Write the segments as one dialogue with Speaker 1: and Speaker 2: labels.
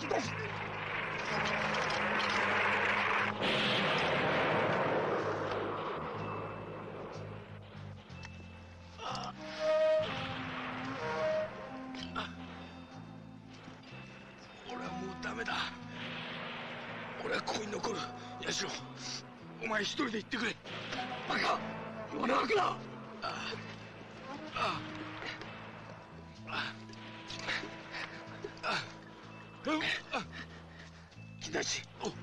Speaker 1: だし。
Speaker 2: 俺はもうダメだ。俺はここに残る。ヤシロ、お前一人で行ってくれ。バカ、言わなくな。木梨。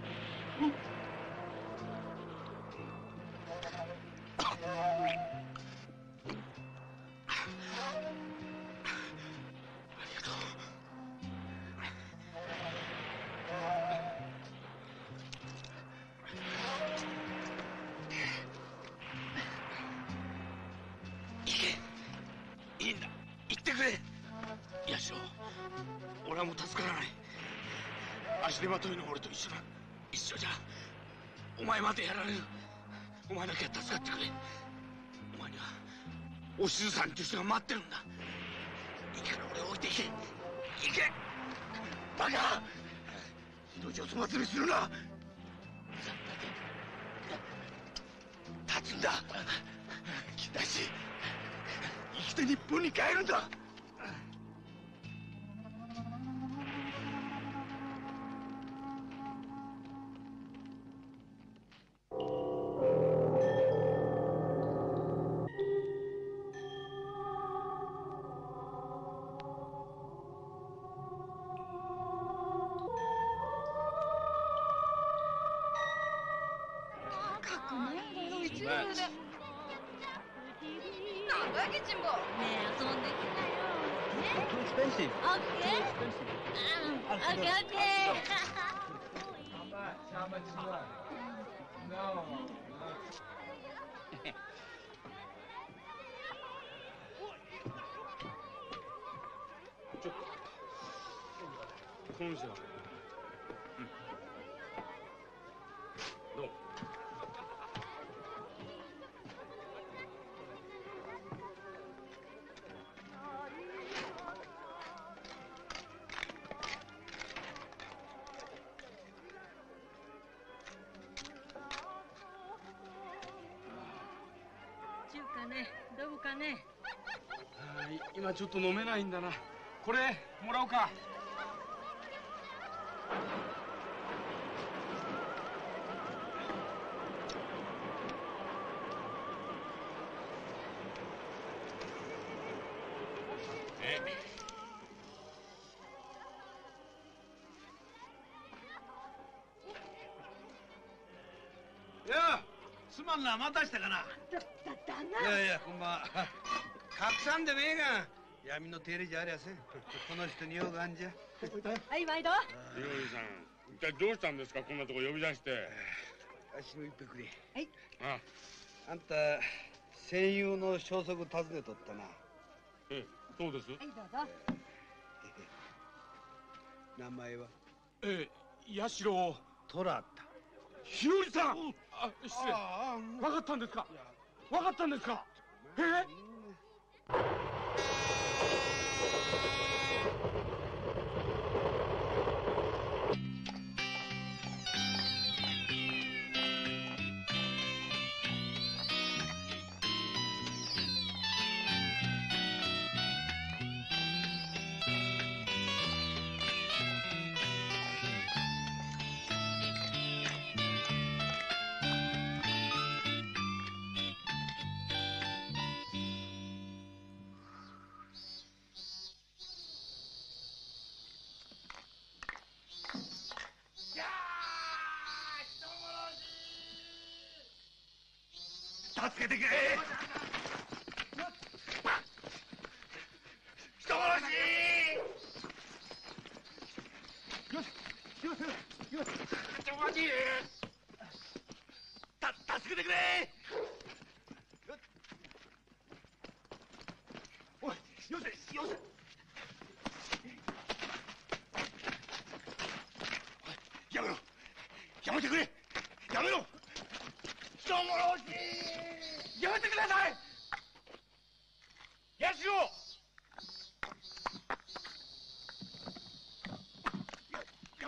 Speaker 2: いいんだ、行ってくれ。ヤシロ、俺はもう助からない。足手まといの俺と一緒じゃお前までやられる。お前だけは助かってくれ。お前にはおしずさんっていう人が待ってるんだ。いいから俺を置いていけ。行け。バカ、命を粗末にするな。立つんだ。木梨、生きて日本に帰るんだ。
Speaker 3: ちょっとこの店はどうも。
Speaker 4: 中華ね、どこかね。
Speaker 3: 今ちょっと飲めないんだな。これもらおうか。
Speaker 5: いや、すまんな、待たしたかな。
Speaker 4: 旦那。
Speaker 5: いやいや、こんばんは。隠さんでもええが、闇の手入れじゃありゃせん。この人に用があんじゃ。
Speaker 4: はい、毎度。
Speaker 3: みのりさん、一体どうしたんですか、こんなとこ呼び出して。
Speaker 5: 足の一杯くれ。
Speaker 4: はい。
Speaker 5: あんた、戦友の消息訪ねとったな。
Speaker 3: そうです。
Speaker 4: はい、どうぞ。
Speaker 5: 名前は
Speaker 3: 八代
Speaker 5: 虎田。
Speaker 3: 日和さん。失礼。分かったんですか。分かったんですか。
Speaker 2: 助けてくれ。人殺し。
Speaker 1: よしよしよし。
Speaker 2: 人殺し。助けてくれ。おい、よせよせ。やめろ。やめてくれ。やめろ。人殺し。やめてください。ヤシロ。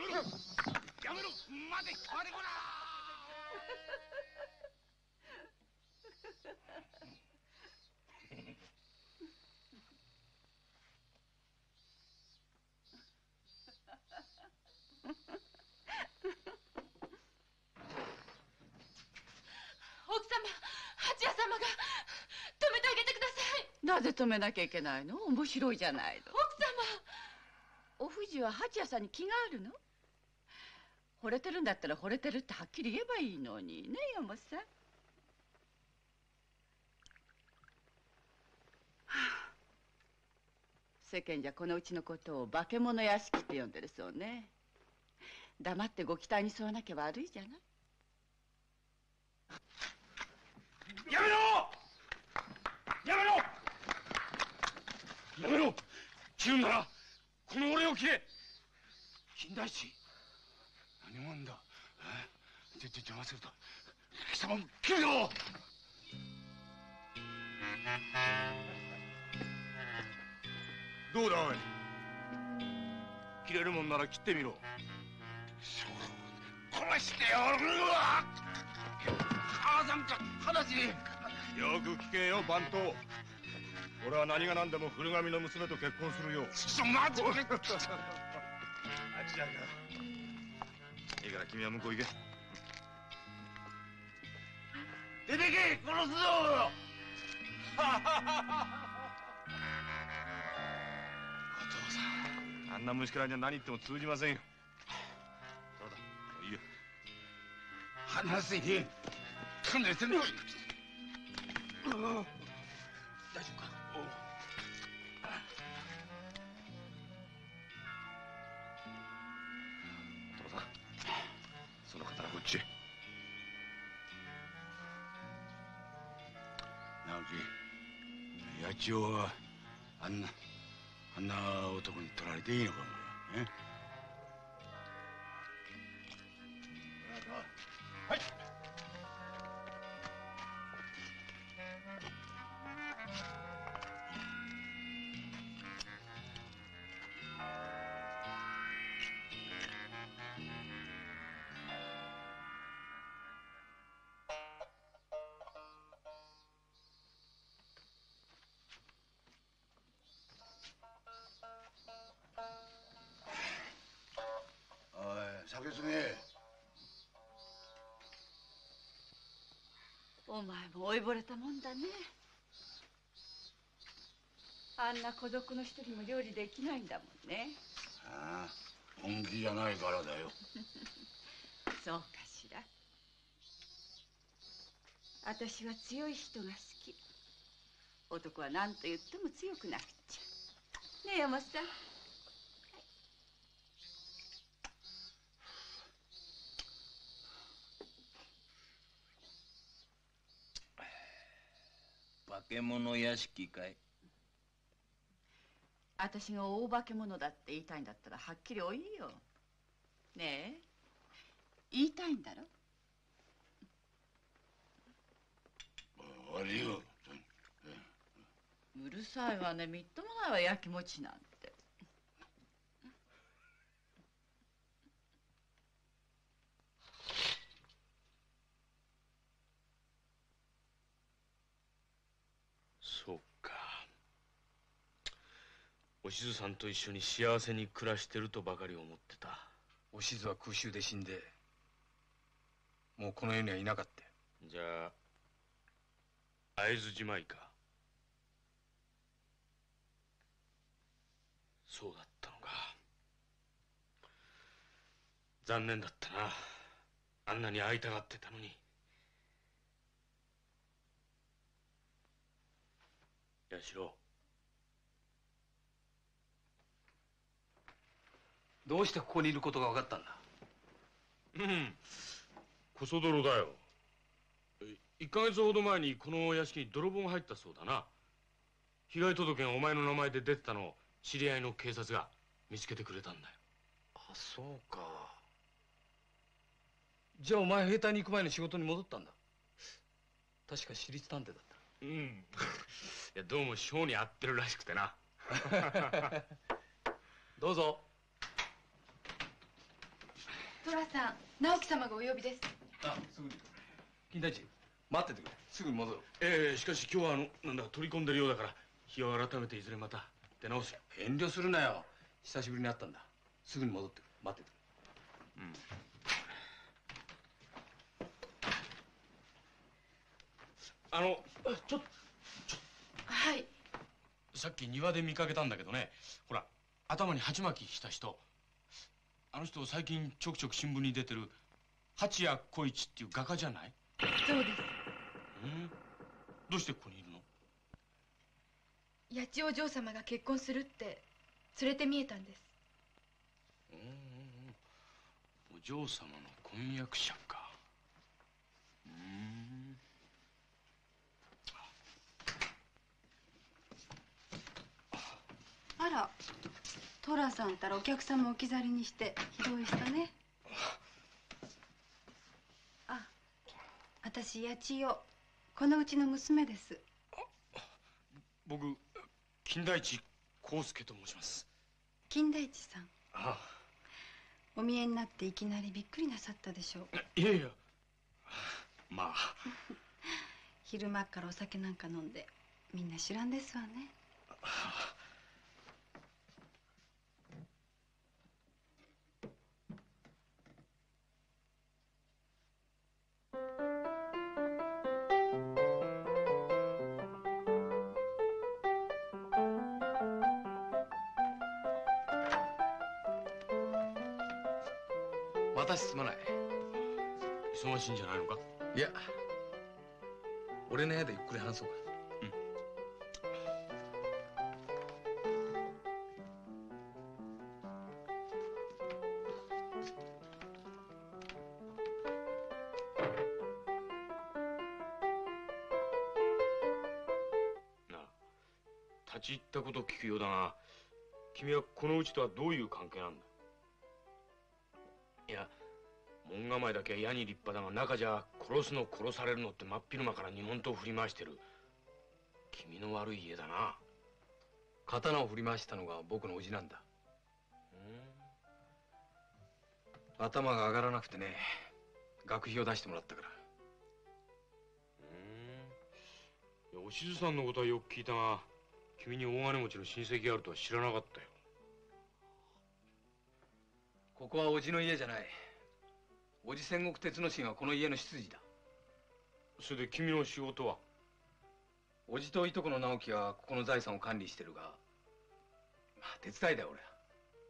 Speaker 6: なぜ止めなきゃいけないの？面白いじゃないの。
Speaker 4: 奥様。
Speaker 6: お藤は八谷さんに気があるの？惚れてるんだったら惚れてるってはっきり言えばいいのにね、山本さん。世間じゃこのうちのことを化け物屋敷って呼んでるそうね。黙ってご期待に沿わなきゃ悪いじゃない。
Speaker 3: やめろやめろやめろ。切るならこの俺を切れ。金田一何者だ。邪魔すると貴様を切るぞ。
Speaker 1: どうだおい。
Speaker 3: 切れるもんなら切ってみろ。
Speaker 2: 殺してやるわ。母さんか話に。
Speaker 1: よく聞けよ番頭。俺は何が何でも古神の娘と結婚するよ。
Speaker 2: 待て。
Speaker 1: あちらか。いいから君は向こう行け。
Speaker 2: 出てけ殺すぞ。
Speaker 1: お父さん、あんな虫けらには何言っても通じませんよ。そうだ、もういいよ。
Speaker 2: 話せへん。勘弁してんの。大丈夫か。
Speaker 1: お父さん、その刀こっちへ。
Speaker 2: 直樹、八千代はあんな男に取られていいのかお前。
Speaker 1: はい。
Speaker 2: 酒すげ。
Speaker 6: お前も老いぼれたもんだね。あんな孤独の一人も料理できないんだもんね。
Speaker 2: ああ、本気じゃないからだよ。
Speaker 6: そうかしら。私は強い人が好き。男は何と言っても強くなくっちゃ。ねえ山本さん。
Speaker 5: 化け物屋敷かい。
Speaker 6: 私が大化け物だって言いたいんだったらはっきりお言いよ。ねえ、言いたいんだろ。
Speaker 2: 悪いよ。
Speaker 6: うるさいわね。みっともないわ、やきもちなんて。
Speaker 3: そうか。おしずさんと一緒に幸せに暮らしてるとばかり思ってた。
Speaker 5: おしずは空襲で死んで、もうこの世にはいなかった。
Speaker 3: じゃあ会津じまいか。そうだったのか。残念だったな。あんなに会いたがってたのに。八代、
Speaker 5: どうしてここにいることが分かったんだ。
Speaker 3: こそ泥だよ。1ヶ月ほど前にこの屋敷に泥棒が入ったそうだな。被害届がお前の名前で出てたのを知り合いの警察が見つけてくれたんだよ。
Speaker 5: あ、そうか。じゃあお前兵隊に行く前の仕事に戻ったんだ。確か私立探偵だった。
Speaker 3: いや、どうも性に合ってるらしくてな。
Speaker 5: どうぞ。
Speaker 7: 寅さん、直樹様がお呼びです。
Speaker 5: あ、すぐに。金田一、待っててくれ。すぐに戻ろう。
Speaker 3: しかし今日は取り込んでるようだから日を改めていずれまた出直すよ。
Speaker 5: 遠慮するなよ。久しぶりに会ったんだ。すぐに戻ってくる。待っててくれ。
Speaker 3: ちょっ
Speaker 7: はい。
Speaker 3: さっき庭で見かけたんだけどね、ほら頭に鉢巻きした人、あの人最近ちょくちょく新聞に出てる八谷小一っていう画家じゃない？
Speaker 7: そうです。
Speaker 3: どうしてここにいるの？
Speaker 7: 八千代嬢様が結婚するって連れて見えたんです。
Speaker 3: お嬢様の婚約者か。
Speaker 6: あら、寅さんたらお客様置き去りにしてひどいしたね。あ、私八千代、このうちの娘です。
Speaker 3: 僕金田一耕助と申します。
Speaker 6: 金田一さん。
Speaker 3: ああ、
Speaker 6: お見えになっていきなりびっくりなさったでしょう。
Speaker 3: いやいや、まあ
Speaker 6: 昼間っからお酒なんか飲んでみんな知らんですわね。
Speaker 5: 私すまない。
Speaker 3: 忙しいんじゃないのか？
Speaker 5: いや、俺の部屋でゆっくり話そうか。
Speaker 3: なあ、立ち入ったことを聞くようだが、君はこのうちとはどういう関係なんだ？いや、門構えだけは矢に立派だが、中じゃ殺すの殺されるのって真っ昼間から日本刀を振り回してる。君の悪い家だな。
Speaker 5: 刀を振り回したのが僕の叔父なんだ。頭が上がらなくてね、学費を出してもらったから。
Speaker 3: いや、おしずさんのことはよく聞いたが、君に大金持ちの親戚があるとは知らなかったよ。
Speaker 5: ここは叔父の家じゃない。叔父戦国鉄之進はこの家の執事だ。
Speaker 3: それで君の仕事は？
Speaker 5: 叔父といとこの直樹はここの財産を管理してるが、まあ手伝いだよ俺は。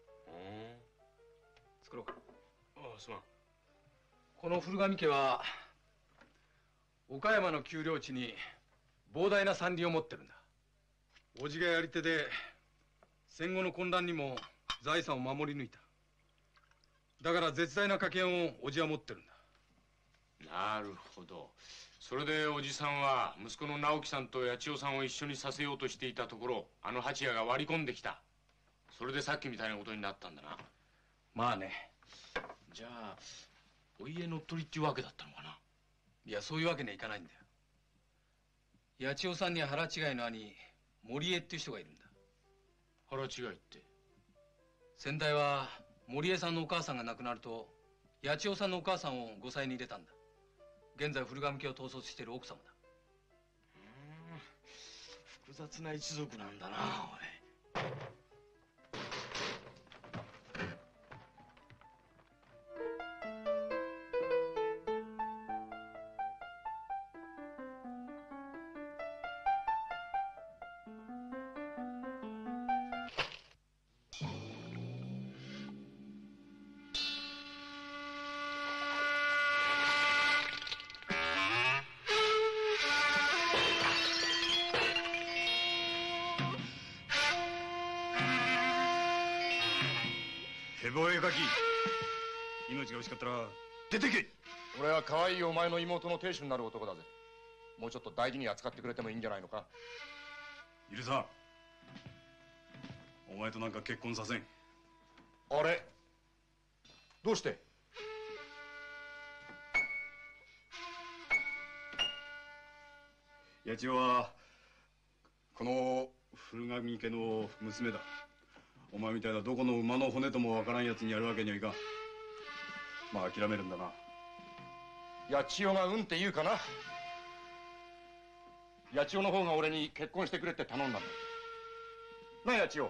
Speaker 5: 作ろうか。
Speaker 3: ああ、すまん。
Speaker 5: この古上家は岡山の丘陵地に膨大な山林を持ってるんだ。叔父がやり手で戦後の混乱にも財産を守り抜いた。だから絶大な家権を叔父は持ってるんだ。
Speaker 3: なるほど。それでおじさんは息子の直樹さんと八千代さんを一緒にさせようとしていたところ、あの八谷が割り込んできた。それでさっきみたいなことになったんだな。
Speaker 5: まあね。
Speaker 3: じゃあお家乗っ取りっていうわけだったのかな？
Speaker 5: いや、そういうわけにはいかないんだよ。八千代さんには腹違いの兄森江っていう人がいるんだ。
Speaker 3: 腹違いって？
Speaker 5: 先代は森江さんのお母さんが亡くなると八千代さんのお母さんを後妻に入れたんだ。現在古上家を統率している奥様だ。
Speaker 3: 複雑な一族なんだな、おい。
Speaker 1: ヘボ絵描き、命が惜しかったら出てけ。
Speaker 8: 俺は可愛いお前の妹の亭主になる男だぜ。もうちょっと大事に扱ってくれてもいいんじゃないのか。
Speaker 1: 許さん。お前となんか結婚させん。
Speaker 8: あれ、どうして？
Speaker 1: 八千代はこの古上家の娘だ。お前みたいなどこの馬の骨ともわからんやつにやるわけにはいかん。まあ諦めるんだな。
Speaker 8: 八千代がうんって言うかな。八千代の方が俺に結婚してくれって頼んだんだ。なあ八千代。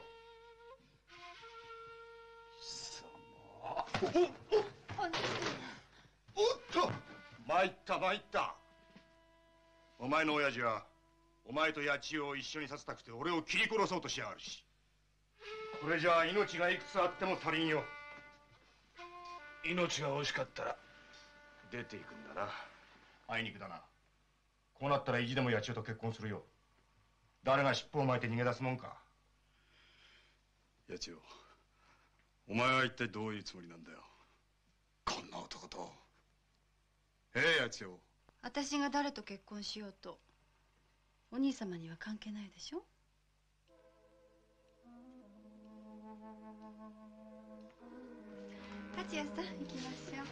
Speaker 1: おっと参った参った。お前の親父は
Speaker 8: お前と八千代を一緒にさせたくて俺を切り殺そうとしやがるし、これじゃあ命がいくつあっても足りんよ。
Speaker 2: 命が惜しかったら出ていくんだな。
Speaker 8: あいにくだな。こうなったら意地でも八千代と結婚するよ。誰が尻尾を巻いて逃げ出すもんか。
Speaker 1: 八千代、お前は一体どういうつもりなんだよ、こんな男と。八千代。
Speaker 6: 私が誰と結婚しようとお兄様には関係ないでしょ。勝谷さん、行きましょう。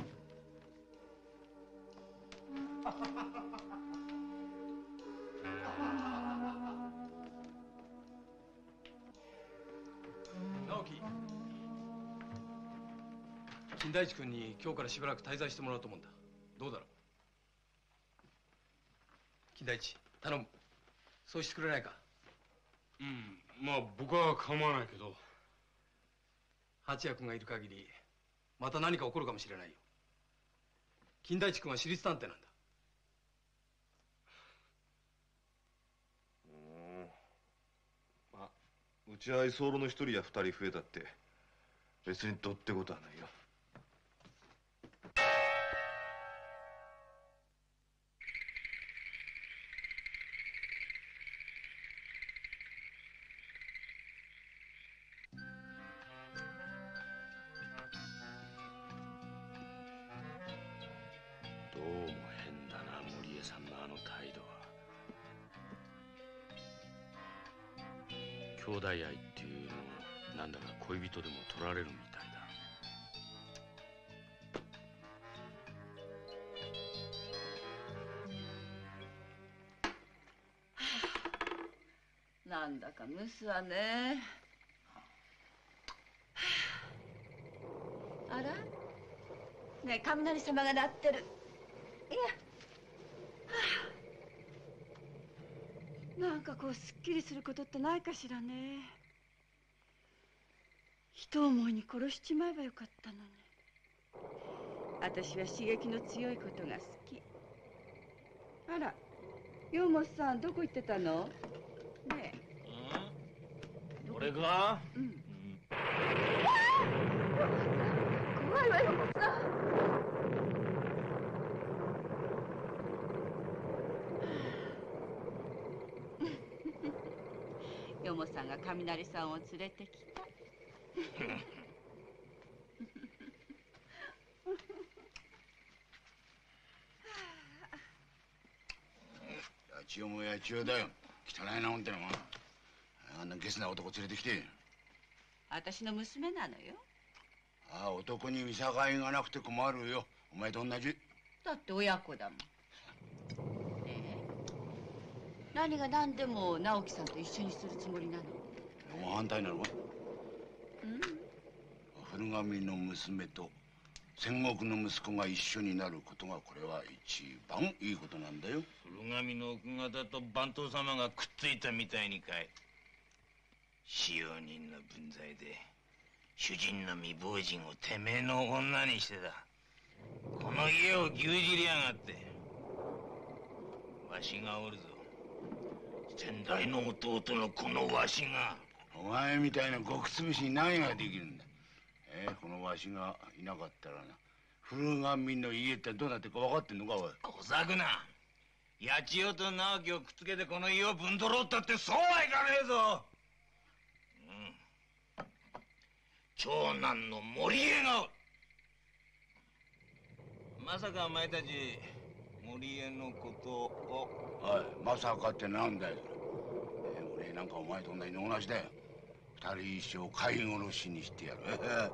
Speaker 5: 直樹、金田一君に今日からしばらく滞在してもらおうと思うんだ。どうだろう。金田一、頼む。そうしてくれないか。
Speaker 3: まあ僕は構わないけど。
Speaker 5: 八谷君がいる限りまた何か起こるかもしれないよ。金田一君は私立探偵なんだ。
Speaker 9: まあうちは居候の一人や二人増えたって別にどうってことはないよ。
Speaker 2: どうも変だな、森江さんのあの態度は。兄弟愛っていうのをなんだか恋人でも取られるみたいだ。
Speaker 6: なんだか蒸すわね。あらねえ、雷様が鳴ってる。いや、なんかこうすっきりすることってないかしらね。一思いに殺しちまえばよかったのに。私は刺激の強いことが好き。あら、洋本さん、どこ行ってたの？ねえ。
Speaker 2: 俺か？
Speaker 6: うん。怖いわ、洋本さん。よもさんが雷さんを連れてきた。
Speaker 2: 八千代も八千代だよ。汚いな、ほんとに。あんなゲスな男連れてきて。
Speaker 6: 私の娘なのよ。
Speaker 2: ああ、男に見境がなくて困るよ。お前と同じ。
Speaker 6: だって親子だもん。何が何でも直樹さんと一緒にするつもりなの？
Speaker 2: もう反対なのか？
Speaker 6: うん。
Speaker 2: 古神の娘と戦国の息子が一緒になることが、これは一番いいことなんだよ。
Speaker 10: 古神の奥方と番頭様がくっついたみたいにかい。使用人の分際で主人の未亡人をてめえの女にしてだ。この家を牛耳りやがって。わしがおるぞ。先代の弟のこのわしが。
Speaker 2: お前みたいな極潰しに何ができるんだ。このわしがいなかったらな、古神の家ってどうなってるか分かってんのか、おい。
Speaker 10: 小作な。八千代と直樹をくっつけてこの家をぶんどろうったってそうはいかねえぞ。長男の森江が。まさかお前たち森江のことを。
Speaker 2: おい、まさかってなんだよ。俺なんかお前と同じの同じだよ。二人一生飼い殺しにしてやる。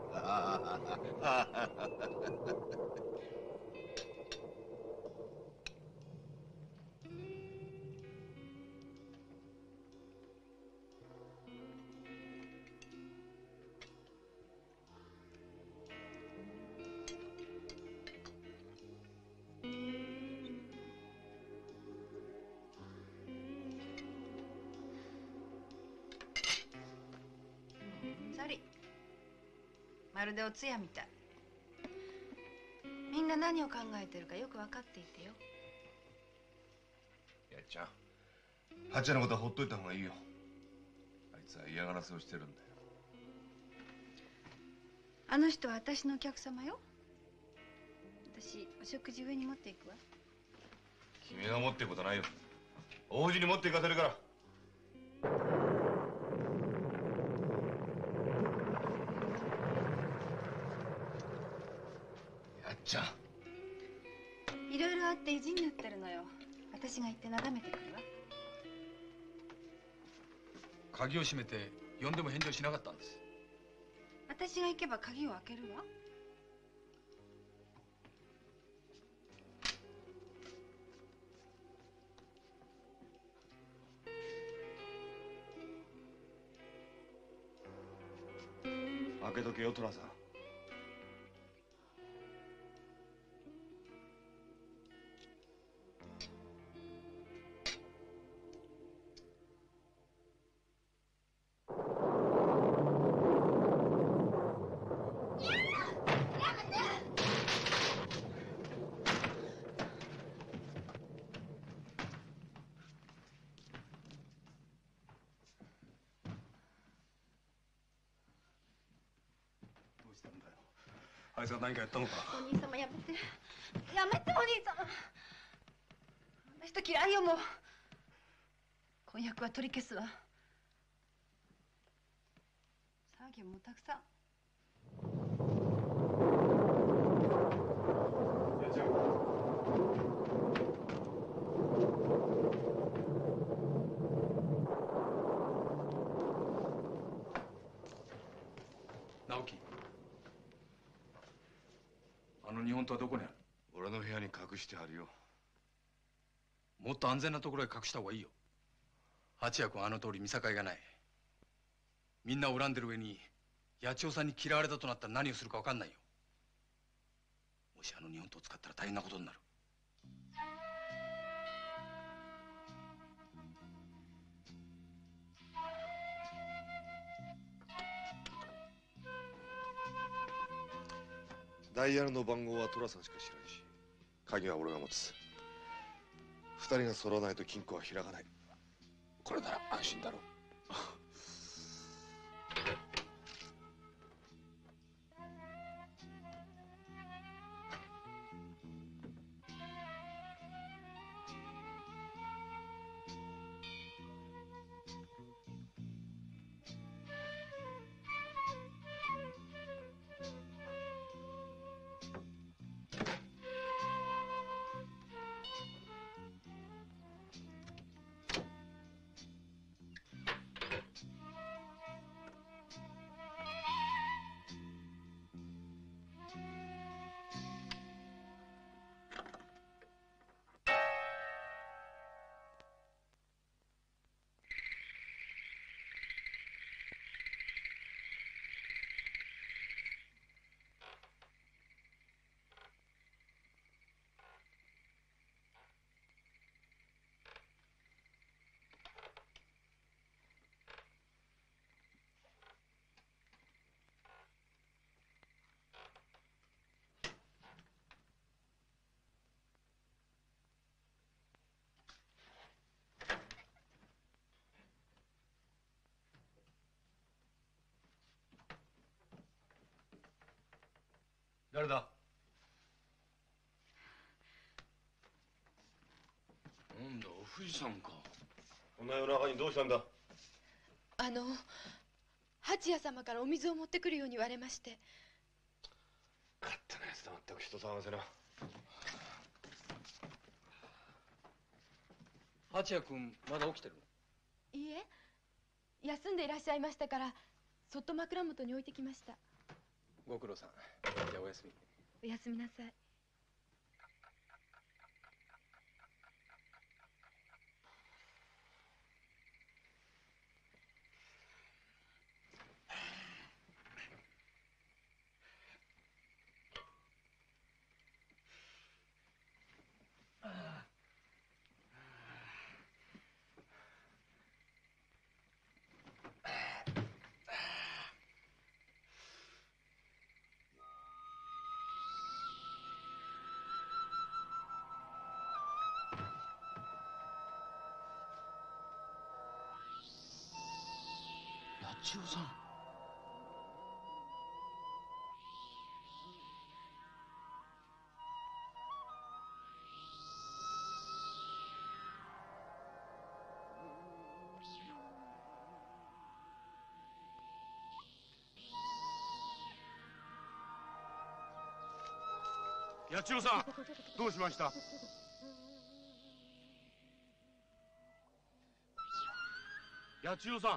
Speaker 7: サリ、まるでお通夜みたい。みんな何を考えてるかよく分かっていてよ。
Speaker 8: やっちゃん、
Speaker 9: 八谷のことはほっといた方がいいよ。あいつは嫌がらせをしてるんだよ。
Speaker 6: あの人は私のお客様よ。私お食事上に持っていくわ。
Speaker 9: 君が持っていくことないよ。王子に持っていかせるから。
Speaker 5: やっちゃん。
Speaker 6: いろいろあって意地になってるのよ。私が行ってなだめてくるわ。
Speaker 5: 鍵を閉めて呼んでも返事をしなかったんです。
Speaker 6: 私が行けば鍵を開けるわ。
Speaker 9: 開けとけよ、寅さん。
Speaker 1: あいつが何かやったのか。
Speaker 7: お兄様やめて。やめてお兄様。あの人嫌いよもう。
Speaker 6: 婚約は取り消すわ。騒ぎもたくさん。
Speaker 5: 直樹。あの日本刀はどこにある？
Speaker 9: 俺の部屋に隠してあるよ。
Speaker 5: もっと安全なところへ隠した方がいいよ。八谷君はあの通り見境がない。みんな恨んでる上に八千代さんに嫌われたとなったら何をするか分かんないよ。もしあの日本刀を使ったら大変なことになる。
Speaker 9: ダイヤルの番号は寅さんしか知らないし、鍵は俺が持つ。二人が揃わないと金庫は開かない。これなら安心だろう。
Speaker 5: 誰だ？
Speaker 3: なんだ、富士山か。
Speaker 9: こんな夜中にどうしたんだ？
Speaker 7: 八谷様からお水を持ってくるように言われまして。
Speaker 9: 勝手なやつだ、まったく人騒がせな。
Speaker 5: 八谷君まだ起きてるの？
Speaker 7: いいえ、休んでいらっしゃいましたからそっと枕元に置いてきました。
Speaker 5: ご苦労さん。じゃあおやすみ。
Speaker 7: おやすみなさい。
Speaker 3: 千代さん。八千代さん、
Speaker 8: どうしました？
Speaker 3: 八千代さん。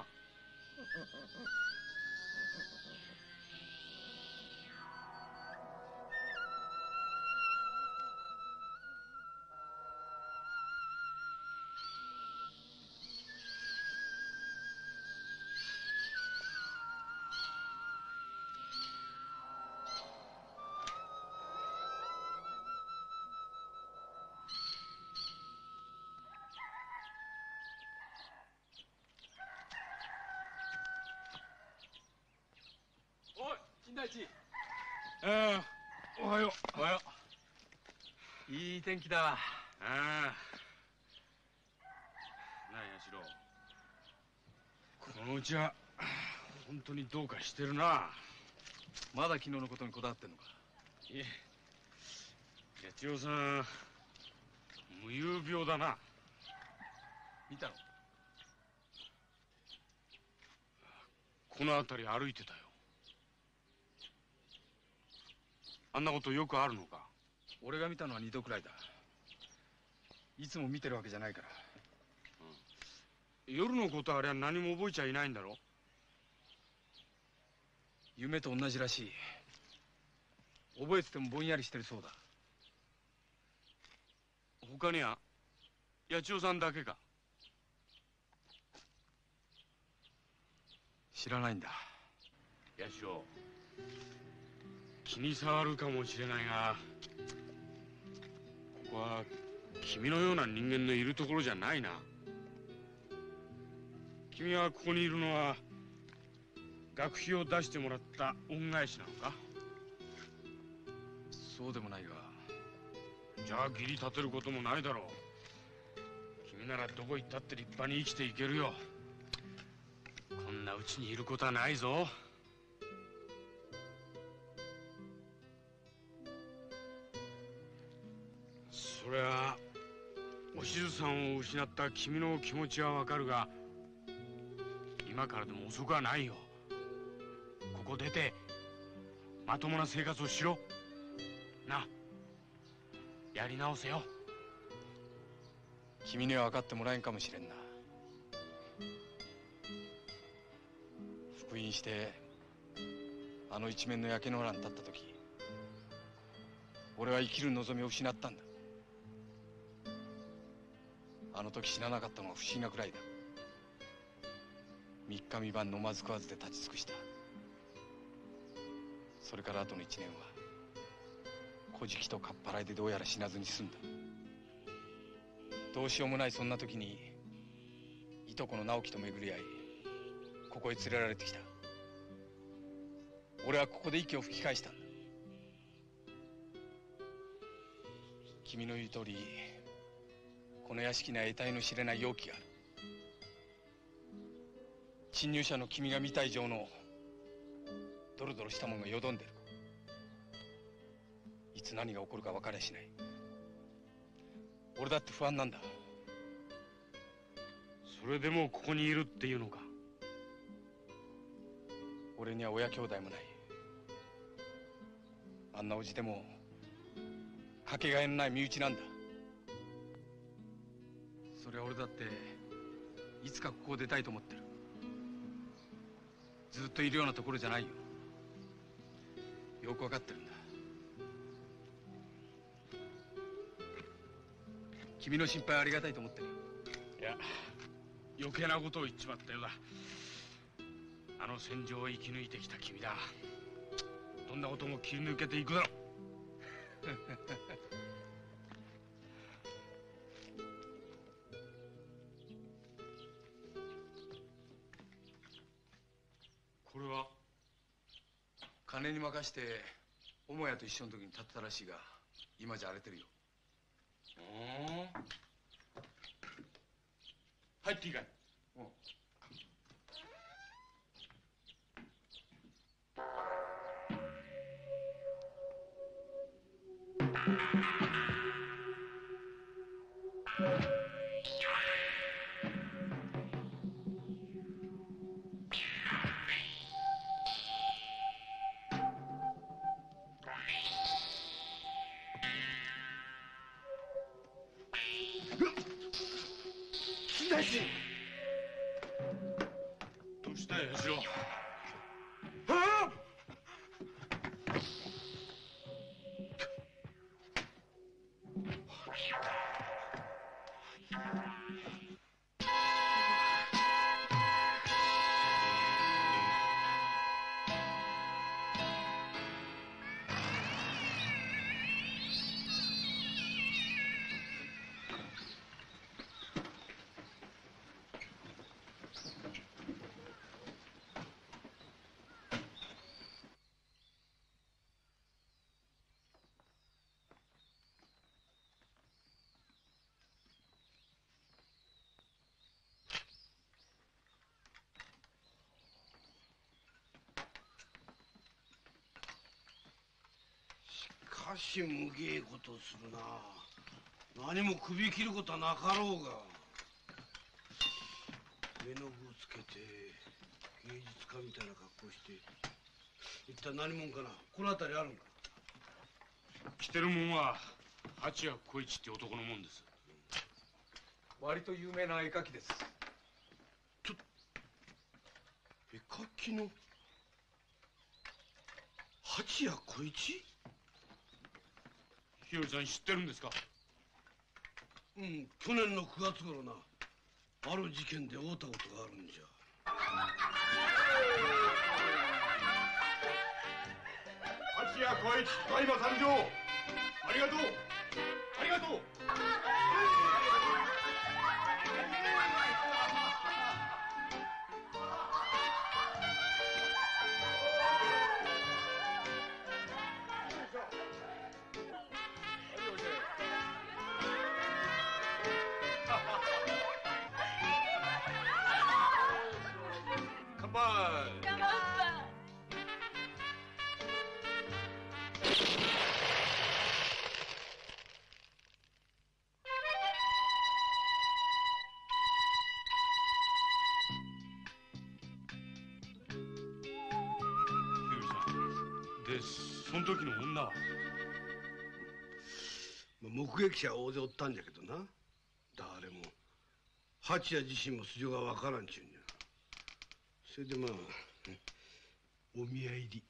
Speaker 5: おい、金田一。
Speaker 3: おはよう。
Speaker 5: おはよう。いい天気だ。
Speaker 3: ああ。なあ八代、このうちは本当にどうかしてるな。
Speaker 5: まだ昨日のことにこだわってんのか？
Speaker 3: いえ、八千代さん無遊病だな。
Speaker 5: 見たの？
Speaker 3: この辺り歩いてたよ。あんなことよくあるのか？
Speaker 5: 俺が見たのは2度くらいだ。いつも見てるわけじゃないから。
Speaker 3: 夜のことありゃ何も覚えちゃいないんだろ？
Speaker 5: 夢と同じらしい。覚えててもぼんやりしてるそうだ。
Speaker 3: 他には八千代さんだけか？
Speaker 5: 知らないんだ。
Speaker 3: 八千代、気に障るかもしれないが、ここは君のような人間のいるところじゃないな。君はここにいるのは学費を出してもらった恩返しなのか？
Speaker 5: そうでもないが。
Speaker 3: じゃあ義理立てることもないだろう。君ならどこ行ったって立派に生きていけるよ。こんなうちにいることはないぞ。そりゃおしずさんを失った君の気持ちはわかるが、今からでも遅くはないよ。ここ出てまともな生活をしろ。な、やり直せよ。
Speaker 5: 君には分かってもらえんかもしれんな。復員してあの一面の焼け野原に立った時、俺は生きる望みを失ったんだ。あの時死ななかったのが不思議なくらいだ。三日三晩飲まず食わずで立ち尽くした。それから後の1年は小じきとかっぱらいでどうやら死なずに済んだ。どうしようもないそんな時にいとこの直樹と巡り合い、ここへ連れられてきた。俺はここで息を吹き返したんだ。君の言う通り、この屋敷には得体の知れない容器がある。侵入者の君が見た以上のドロドロしたもんがよどんでる。いつ何が起こるか分かりゃしない。俺だって不安なんだ。
Speaker 3: それでもここにいるっていうのか？
Speaker 5: 俺には親兄弟もない。あんなおじでもかけがえのない身内なんだ。それは俺だっていつかここを出たいと思ってる。ずっといるようなところじゃないよ。よく分かってるんだ。君の心配はありがたいと思ってる。
Speaker 3: いや、余計なことを言っちまったようだ。あの戦場を生き抜いてきた君だ。どんなことも切り抜けていくだろう。これは
Speaker 5: 金に任して母屋と一緒の時に建てたらしいが、今じゃ荒れてるよ。
Speaker 3: 入っていいかい？
Speaker 2: し。
Speaker 3: どうしたよ、八代。
Speaker 2: ああ。しかしむげえことをするな。何も首切ることはなかろうが。絵の具をつけて芸術家みたいな格好して一体何者かな。この辺りあるんか。
Speaker 3: 着てるもんは八谷小一って男のもんです。
Speaker 5: 割と有名な絵描きです。
Speaker 2: 絵描きの八谷小一？
Speaker 3: 日和さん知ってるんですか？
Speaker 2: うん、去年の9月頃な、ある事件で会うたことがあるんじゃ。
Speaker 8: 八谷小一、ただいま参上。ありがとう。ありがとう。
Speaker 3: 乾杯。で、その時の女は？
Speaker 2: 目撃者は大勢おったんじゃけどな、誰も八谷自身も素性がわからんちゅうんじゃ。それでまあお見合いり。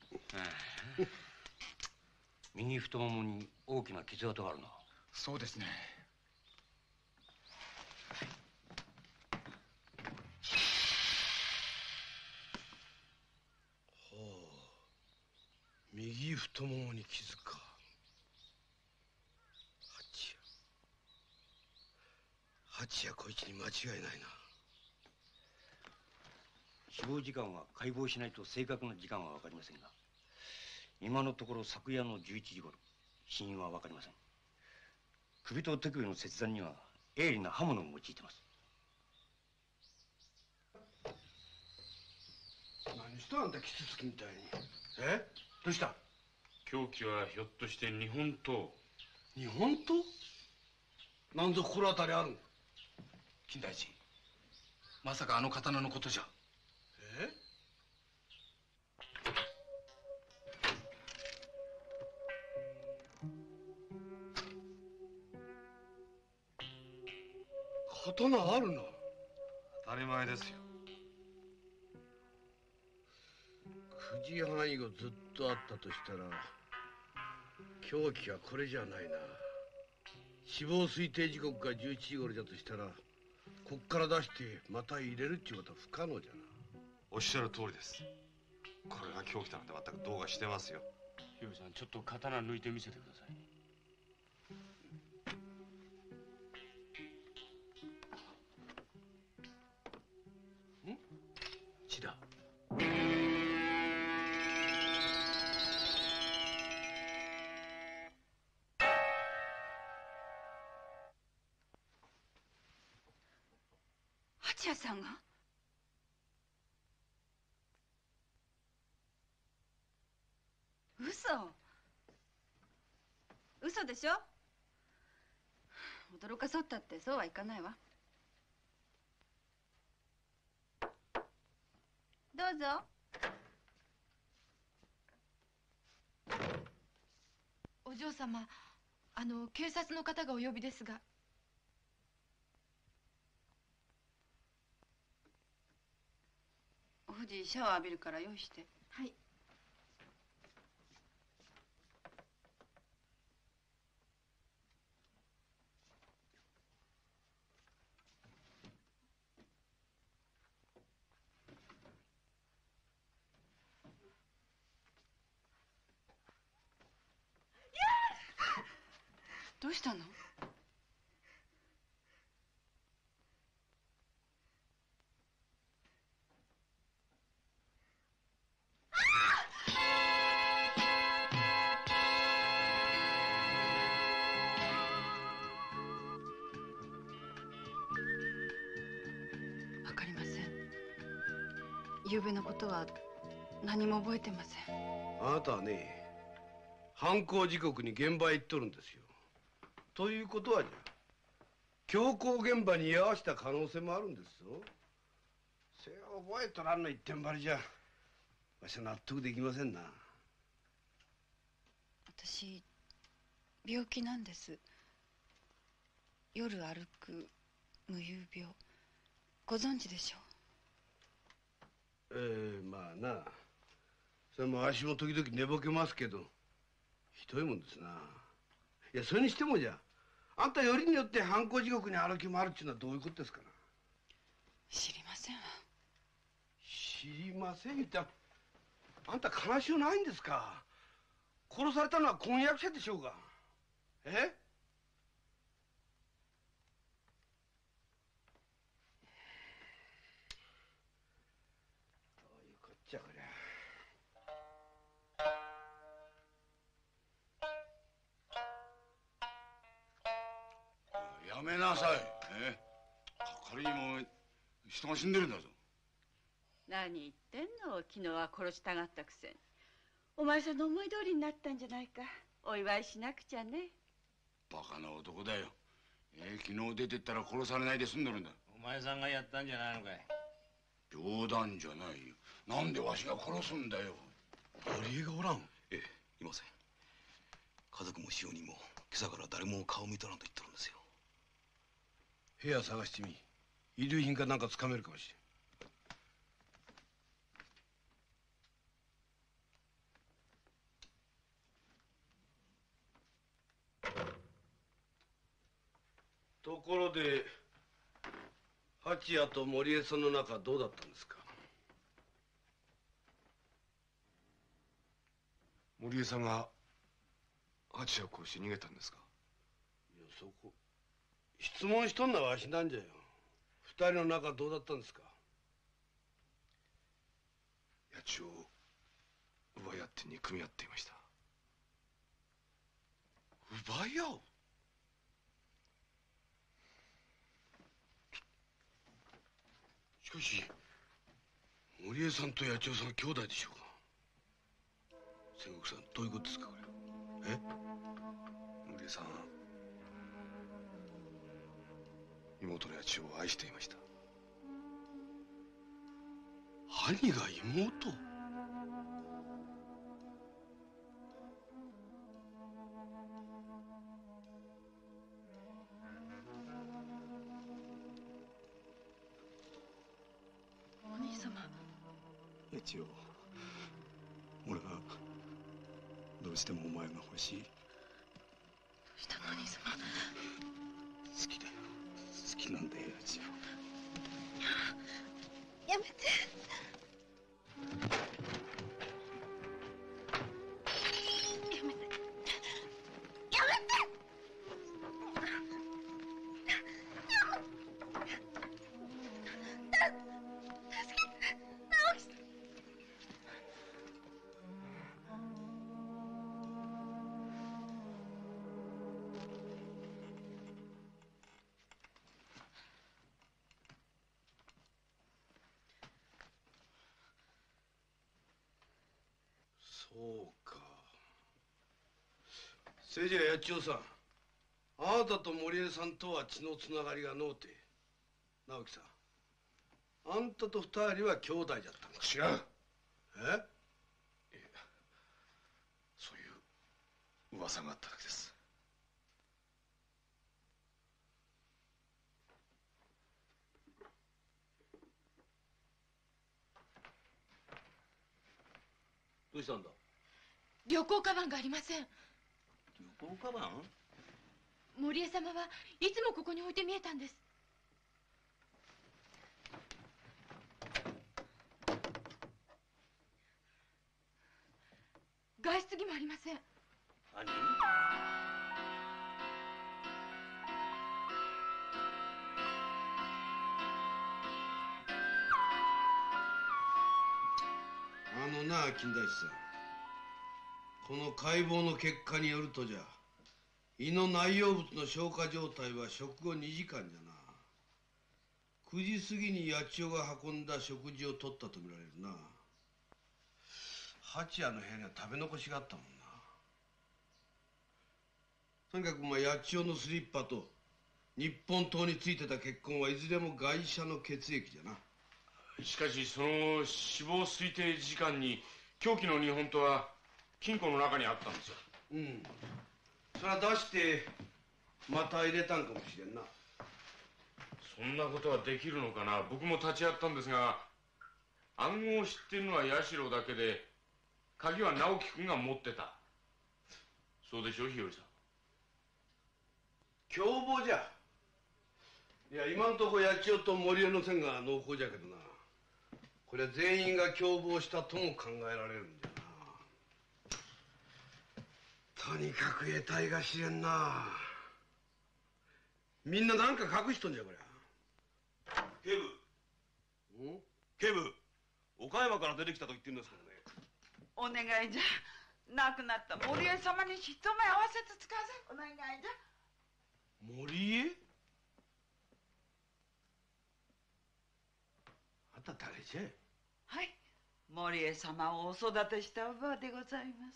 Speaker 11: 右太ももに大きな傷跡があるな。
Speaker 5: そうですね。
Speaker 2: はあ、右太ももに傷か。八谷小一に間違いないな。
Speaker 11: 死亡時間は解剖しないと正確な時間は分かりませんが、今のところ昨夜の11時頃、死因は分かりません。首と手首の切断には鋭利な刃物を用いてます。
Speaker 2: 何したあんた、キツツキみたいに。え、どうした？
Speaker 3: 凶器はひょっとして日本刀？
Speaker 2: 日本刀？なんぞ心当たりあるん？
Speaker 5: 金田一、まさかあの刀のことじゃ。
Speaker 2: え？刀あるな。
Speaker 9: 当たり前ですよ。
Speaker 2: 9時半以後ずっとあったとしたら凶器はこれじゃないな。死亡推定時刻が11時頃じゃとしたら、こっから出してまた入れるっていうことは不可能じゃな。
Speaker 9: おっしゃる通りです。これが凶器だなんて全くどうかしてますよ。
Speaker 3: 日和さん、ちょっと刀抜いてみせてください。
Speaker 2: 血だ。
Speaker 6: 八谷さんが？嘘でしょ？驚かそうったってそうはいかないわ。どうぞ。
Speaker 4: お嬢様、警察の方がお呼びですが。
Speaker 6: 藤シャワー浴びるから用意して。
Speaker 4: はい。
Speaker 6: どうしたの？わかりません。昨夜のことは何も覚えてません。
Speaker 12: あなたはね、犯行時刻に現場へ行っとるんですよ。ということはじゃ、強行現場に居合わせた可能性もあるんですぞ。それを覚えとらんの一点張りじゃ、わしは納得できませんな。
Speaker 6: 私、病気なんです。夜歩く無遊病。ご存知でしょ
Speaker 12: う？まあな。それもわしも時々寝ぼけますけど、ひどいもんですな。いや、それにしてもじゃ、あんたよりによって犯行時刻に歩き回るっていうのはどういうことですかな？
Speaker 6: 知りませんわ。
Speaker 12: 知りませんって、あんた悲しゅうないんですか？殺されたのは婚約者でしょうが。え？どういうこっちゃこりゃ。
Speaker 1: やめなさい。仮にも人が死んでるんだぞ。
Speaker 6: 何言ってんの？昨日は殺したがったくせに。お前さんの思い通りになったんじゃないか。お祝いしなくちゃね。
Speaker 1: バカな男だよ。昨日出てったら殺されないで済んでるんだ。
Speaker 10: お前さんがやったんじゃないのかい？
Speaker 1: 冗談じゃないよ。なんでわしが殺すんだよ。
Speaker 13: 堀江がおらん？ええ、いません。家族も使用人も今朝から誰も顔見とらんと言ってるんですよ。
Speaker 12: 部屋探してみ。遺留品かなんかつかめるかもしれん。ところで八谷と森江さんの仲はどうだったんですか？
Speaker 9: 森江さんが八谷を殺して逃げたんですか？
Speaker 12: いや、そこ質問しとんのはわしなんじゃよ。二人の仲どうだったんですか？
Speaker 9: 八千代を奪い合って憎み合っていました。
Speaker 12: 奪い合う？しかし森江さんと八千代さんは兄弟でしょうか？仙石さん、どういうことですかこれ？え？
Speaker 9: 森江さん、妹の八千代を愛していました。
Speaker 12: 兄が妹？
Speaker 6: お兄様。
Speaker 13: 八千代、俺はどうしてもお前が欲しい。
Speaker 6: どうしたのお兄様？
Speaker 13: 好きだよ。好きなんだよ八千代。
Speaker 7: やめて。
Speaker 12: そうか。せいじゃ八千代さん、あなたと森江さんとは血のつながりがのうて、直樹さん、あんたと二人は兄弟じゃったのか？
Speaker 9: 違う。
Speaker 12: え？
Speaker 9: そういう噂があっただけです。
Speaker 12: どうしたんだ？
Speaker 4: 旅行カバンがありません。
Speaker 10: 旅行カバン？
Speaker 4: 森江様はいつもここに置いて見えたんです。外出着もありません。
Speaker 10: 何？
Speaker 12: 金田一さん、この解剖の結果によるとじゃ、胃の内容物の消化状態は食後2時間じゃな。9時過ぎに八千代が運んだ食事をとったとみられるな。八谷の部屋には食べ残しがあったもんな。とにかく八千代のスリッパと日本刀についてた血痕はいずれもガイシャの血液じゃな。
Speaker 3: しかしその死亡推定時間に凶器の日本刀は金庫の中にあったんですよ。
Speaker 12: うん、それは出してまた入れたんかもしれんな。
Speaker 3: そんなことはできるのかな。僕も立ち会ったんですが、暗号を知ってるのは社だけで、鍵は直樹君が持ってた。そうでしょ、日和さん。
Speaker 12: 共謀じゃ。いや、今んとこ八千代と森江の線が濃厚じゃけどな。これは全員が共謀したとも考えられるんじゃな。とにかく得体が知れんな。みんな何か隠しとんじゃこりゃ。
Speaker 13: 警部。警部、岡山から出てきたと言ってるんですけどね。
Speaker 14: お願いじゃ。亡くなった森江様に一目合わせつつかせ。お願いじゃ。
Speaker 12: 森江？あんた誰じゃ？
Speaker 14: はい、森江様をお育てしたおばあでございます。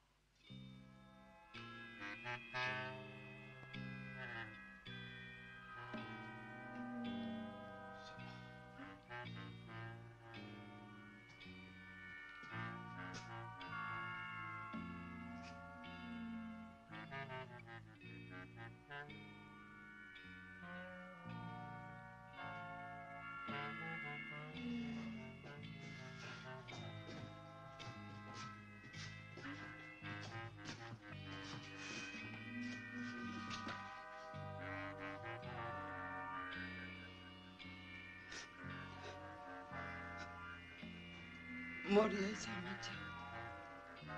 Speaker 14: 森江様じゃ。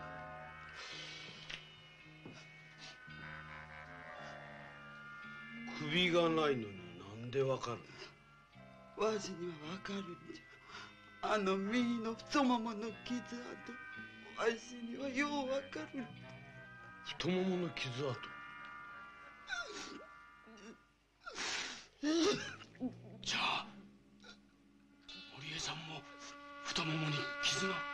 Speaker 12: 首がないのになんでわかる
Speaker 14: の？わしにはわかるんじゃ。あの右の太ももの傷跡、わしにはようわかる。
Speaker 12: 太ももの傷跡？
Speaker 3: じゃあ森江さんも太ももに傷が。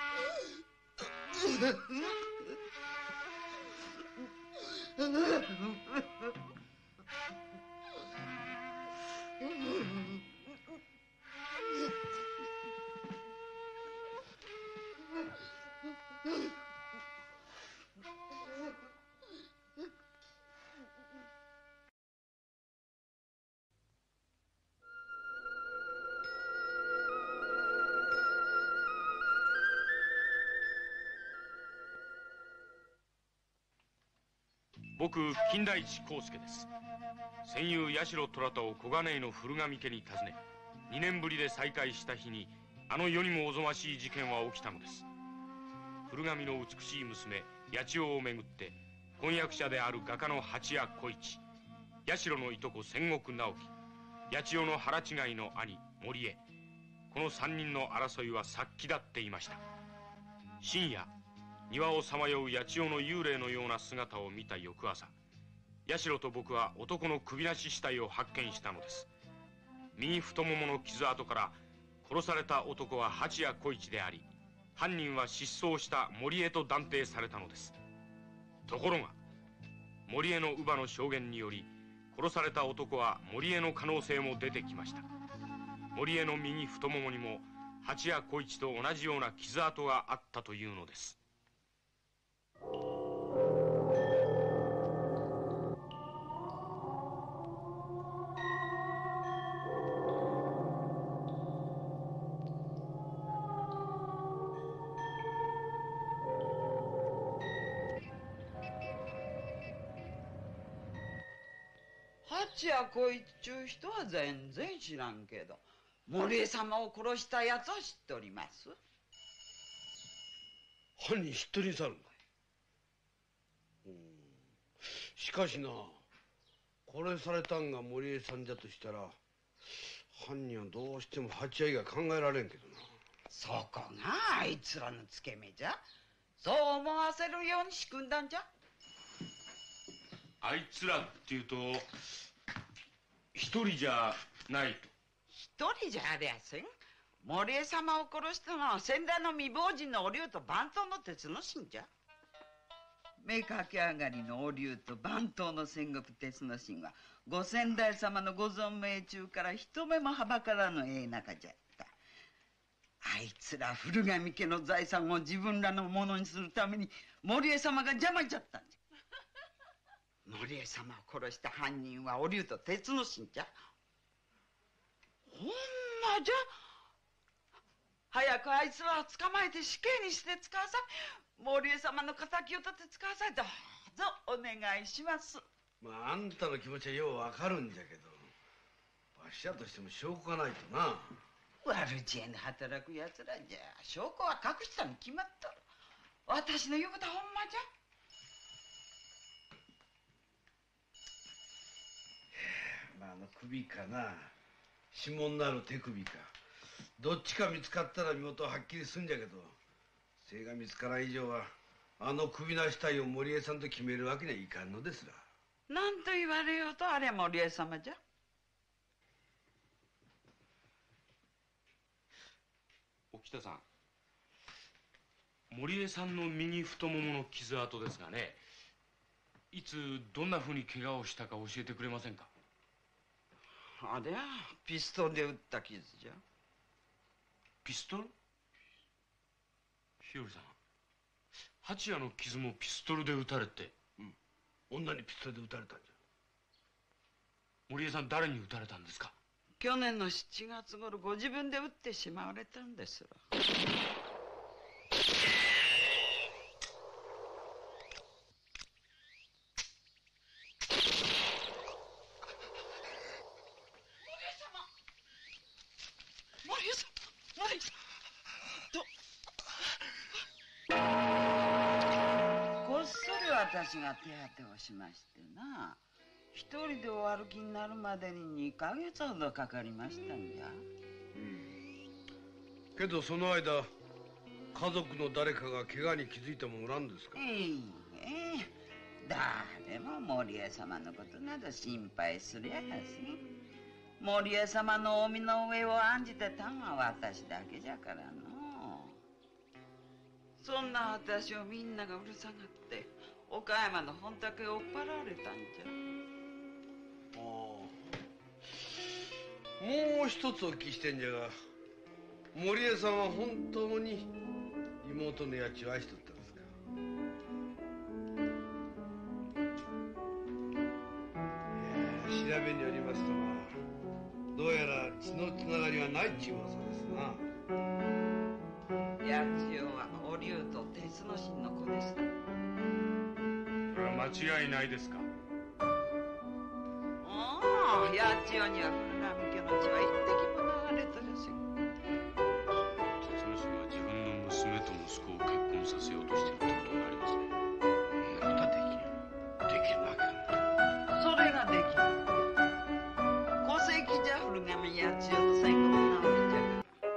Speaker 3: 僕、金田一耕助です。戦友社虎田を小金井の古神家に訪ね、2年ぶりで再会した日にあの世にもおぞましい事件は起きたのです。古神の美しい娘八千代をめぐって婚約者である画家の八谷小一、社のいとこ千石直樹、八千代の腹違いの兄森江、この3人の争いは殺気立っていました。深夜、庭をさまよう八千代の幽霊のような姿を見た翌朝、社と僕は男の首なし死体を発見したのです。右太ももの傷跡から殺された男は八谷小一であり、犯人は失踪した森江と断定されたのです。ところが森江の乳母の証言により、殺された男は森江の可能性も出てきました。森江の右太ももにも八谷小一と同じような傷跡があったというのです。
Speaker 14: ちやこいちゅう人は全然知らんけど、森江様を殺したやつは知っております。
Speaker 12: 犯人知っとりんさるんだ。しかしな、殺されたんが森江さんじゃとしたら、犯人はどうしても蜂屋以外考えられんけどな。
Speaker 14: そこがあいつらのつけ目じゃ。そう思わせるように仕組んだんじゃ。
Speaker 3: あいつらっていうと一人じゃないと。
Speaker 14: 一人じゃありゃせん。森江様を殺したのは先代の未亡人のお龍と番頭の鉄之進じゃ。目かけ上がりのお龍と番頭の戦国鉄之進はご先代様のご存命中から一目もはばからぬ仲じゃった。あいつら古神家の財産を自分らのものにするために森江様が邪魔じゃったんじゃ。森江様を殺した犯人はお龍と鉄之進じゃ。ほんまじゃ。早くあいつらを捕まえて死刑にして使わさい。森江様の敵を立て使わさい。どうぞお願いします。
Speaker 12: まああんたの気持ちはようわかるんじゃけど、わしらとしても証拠がないとな。
Speaker 14: 悪知恵の働くやつらじゃ。証拠は隠したに決まっとる。私の言うことはほんまじゃ。
Speaker 12: まあ首かな、指紋のある手首か、どっちか見つかったら身元ははっきりすんじゃけど、それが見つからん以上はあの首なし体を森江さんと決めるわけにはいかんのですら。
Speaker 14: 何と言われようとあれは森江様じゃ。
Speaker 3: お北さん、森江さんの右太ももの傷跡ですがね、いつどんなふうに怪我をしたか教えてくれませんか？
Speaker 14: ありゃピストルで撃った傷じゃ。
Speaker 3: ピストル？日和さん、蜂屋の傷もピストルで撃たれて。
Speaker 12: 女にピストルで撃たれたんじゃ。
Speaker 3: 森江さん、誰に撃たれたんですか？
Speaker 14: 去年の7月頃ご自分で撃ってしまわれたんですら。私が手当てをしましてな、一人でお歩きになるまでに2ヶ月ほどかかりましたんじゃ。
Speaker 12: けどその間家族の誰かが怪我に気づいてもおらんですか？
Speaker 14: 誰も森江様のことなど心配すりゃあせん。森江様のお身の上を案じてたんは私だけじゃからの。そんな私をみんながうるさがって岡山の本宅へ追っ払われたんじゃ。
Speaker 12: もう一つお聞きしてんじゃが、森江さんは本当に妹の八千を愛しとったんですか？調べによりますとな、どうやら血のつながりはないっちゅう噂ですな。
Speaker 14: 八千代はお龍と鉄之進の子でした。
Speaker 3: 間違いないですか？
Speaker 14: ああ、八千代には古神家の血は一滴も流れとるし。
Speaker 3: 鉄之進は自分の娘と息子を結婚させようとしているってことになりますね。
Speaker 12: そんなことはできるわけがない。
Speaker 14: それができる。戸籍じゃ古神八千代と戦国直美じゃ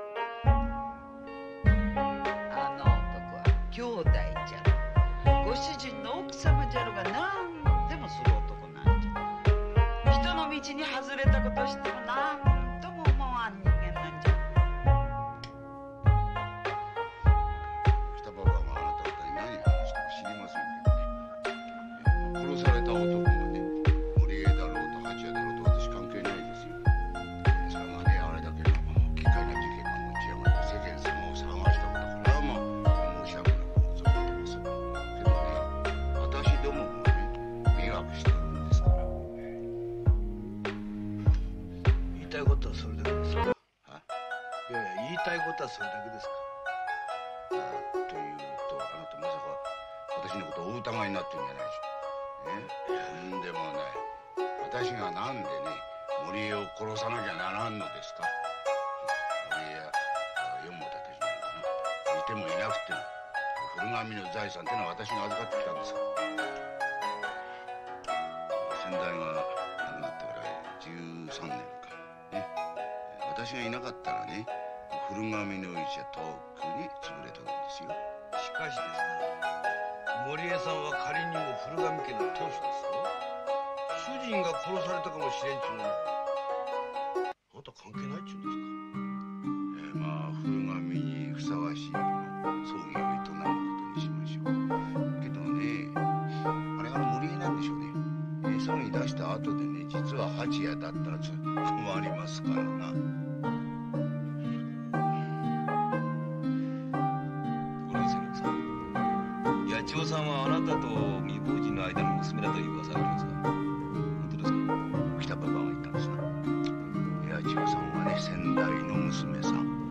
Speaker 14: が、あの男は兄弟じゃ。ご主人の奥様じゃろが何でもする男なんじゃ。人の道に外れたことしても何とも思わん人間なんじゃ。
Speaker 15: 北馬場があなた方に何を話したか知りませんけどね、殺された男がね、森江だろうと八谷だろうと私関係ないですよ。それがね、あれだけの奇怪な事件が持ち上がって世間様を騒がしたんだから、申し訳なく思ってます。私どももね、迷惑してるんですから。
Speaker 12: 言いたいことはそれだけですか？いやいや、言いたいことはそれだけですか？
Speaker 15: というと、あなたまさか私のことをお疑いになってるんじゃないでしょう。とんでもない。 私がなんでね森江を殺さなきゃならんのですか。森江や四本立ちなんかな、いてもいなくても古神の財産ってのは私が預かってきたんですから。先代が亡くなってから13年かね。私がいなかったらね古神の市はとっくに潰れとるんですよ。
Speaker 12: しかしですね、森江さんは仮にも古神家の当主ですよ。主人が殺されたかもしれんちゅうのにあなた関係ないっちゅうんですか。
Speaker 15: まあ古神にふさわしい葬儀を営むことにしましょう。けどね、あれが森江なんでしょうね。葬儀出した後でね、実は八谷だったら困りますからな。
Speaker 10: 八千代さんはあなたと未亡人の間の娘だという噂がありますが、本当ですか？
Speaker 15: 北パパが言ったんですな。八千代さんはね、先代の娘さん。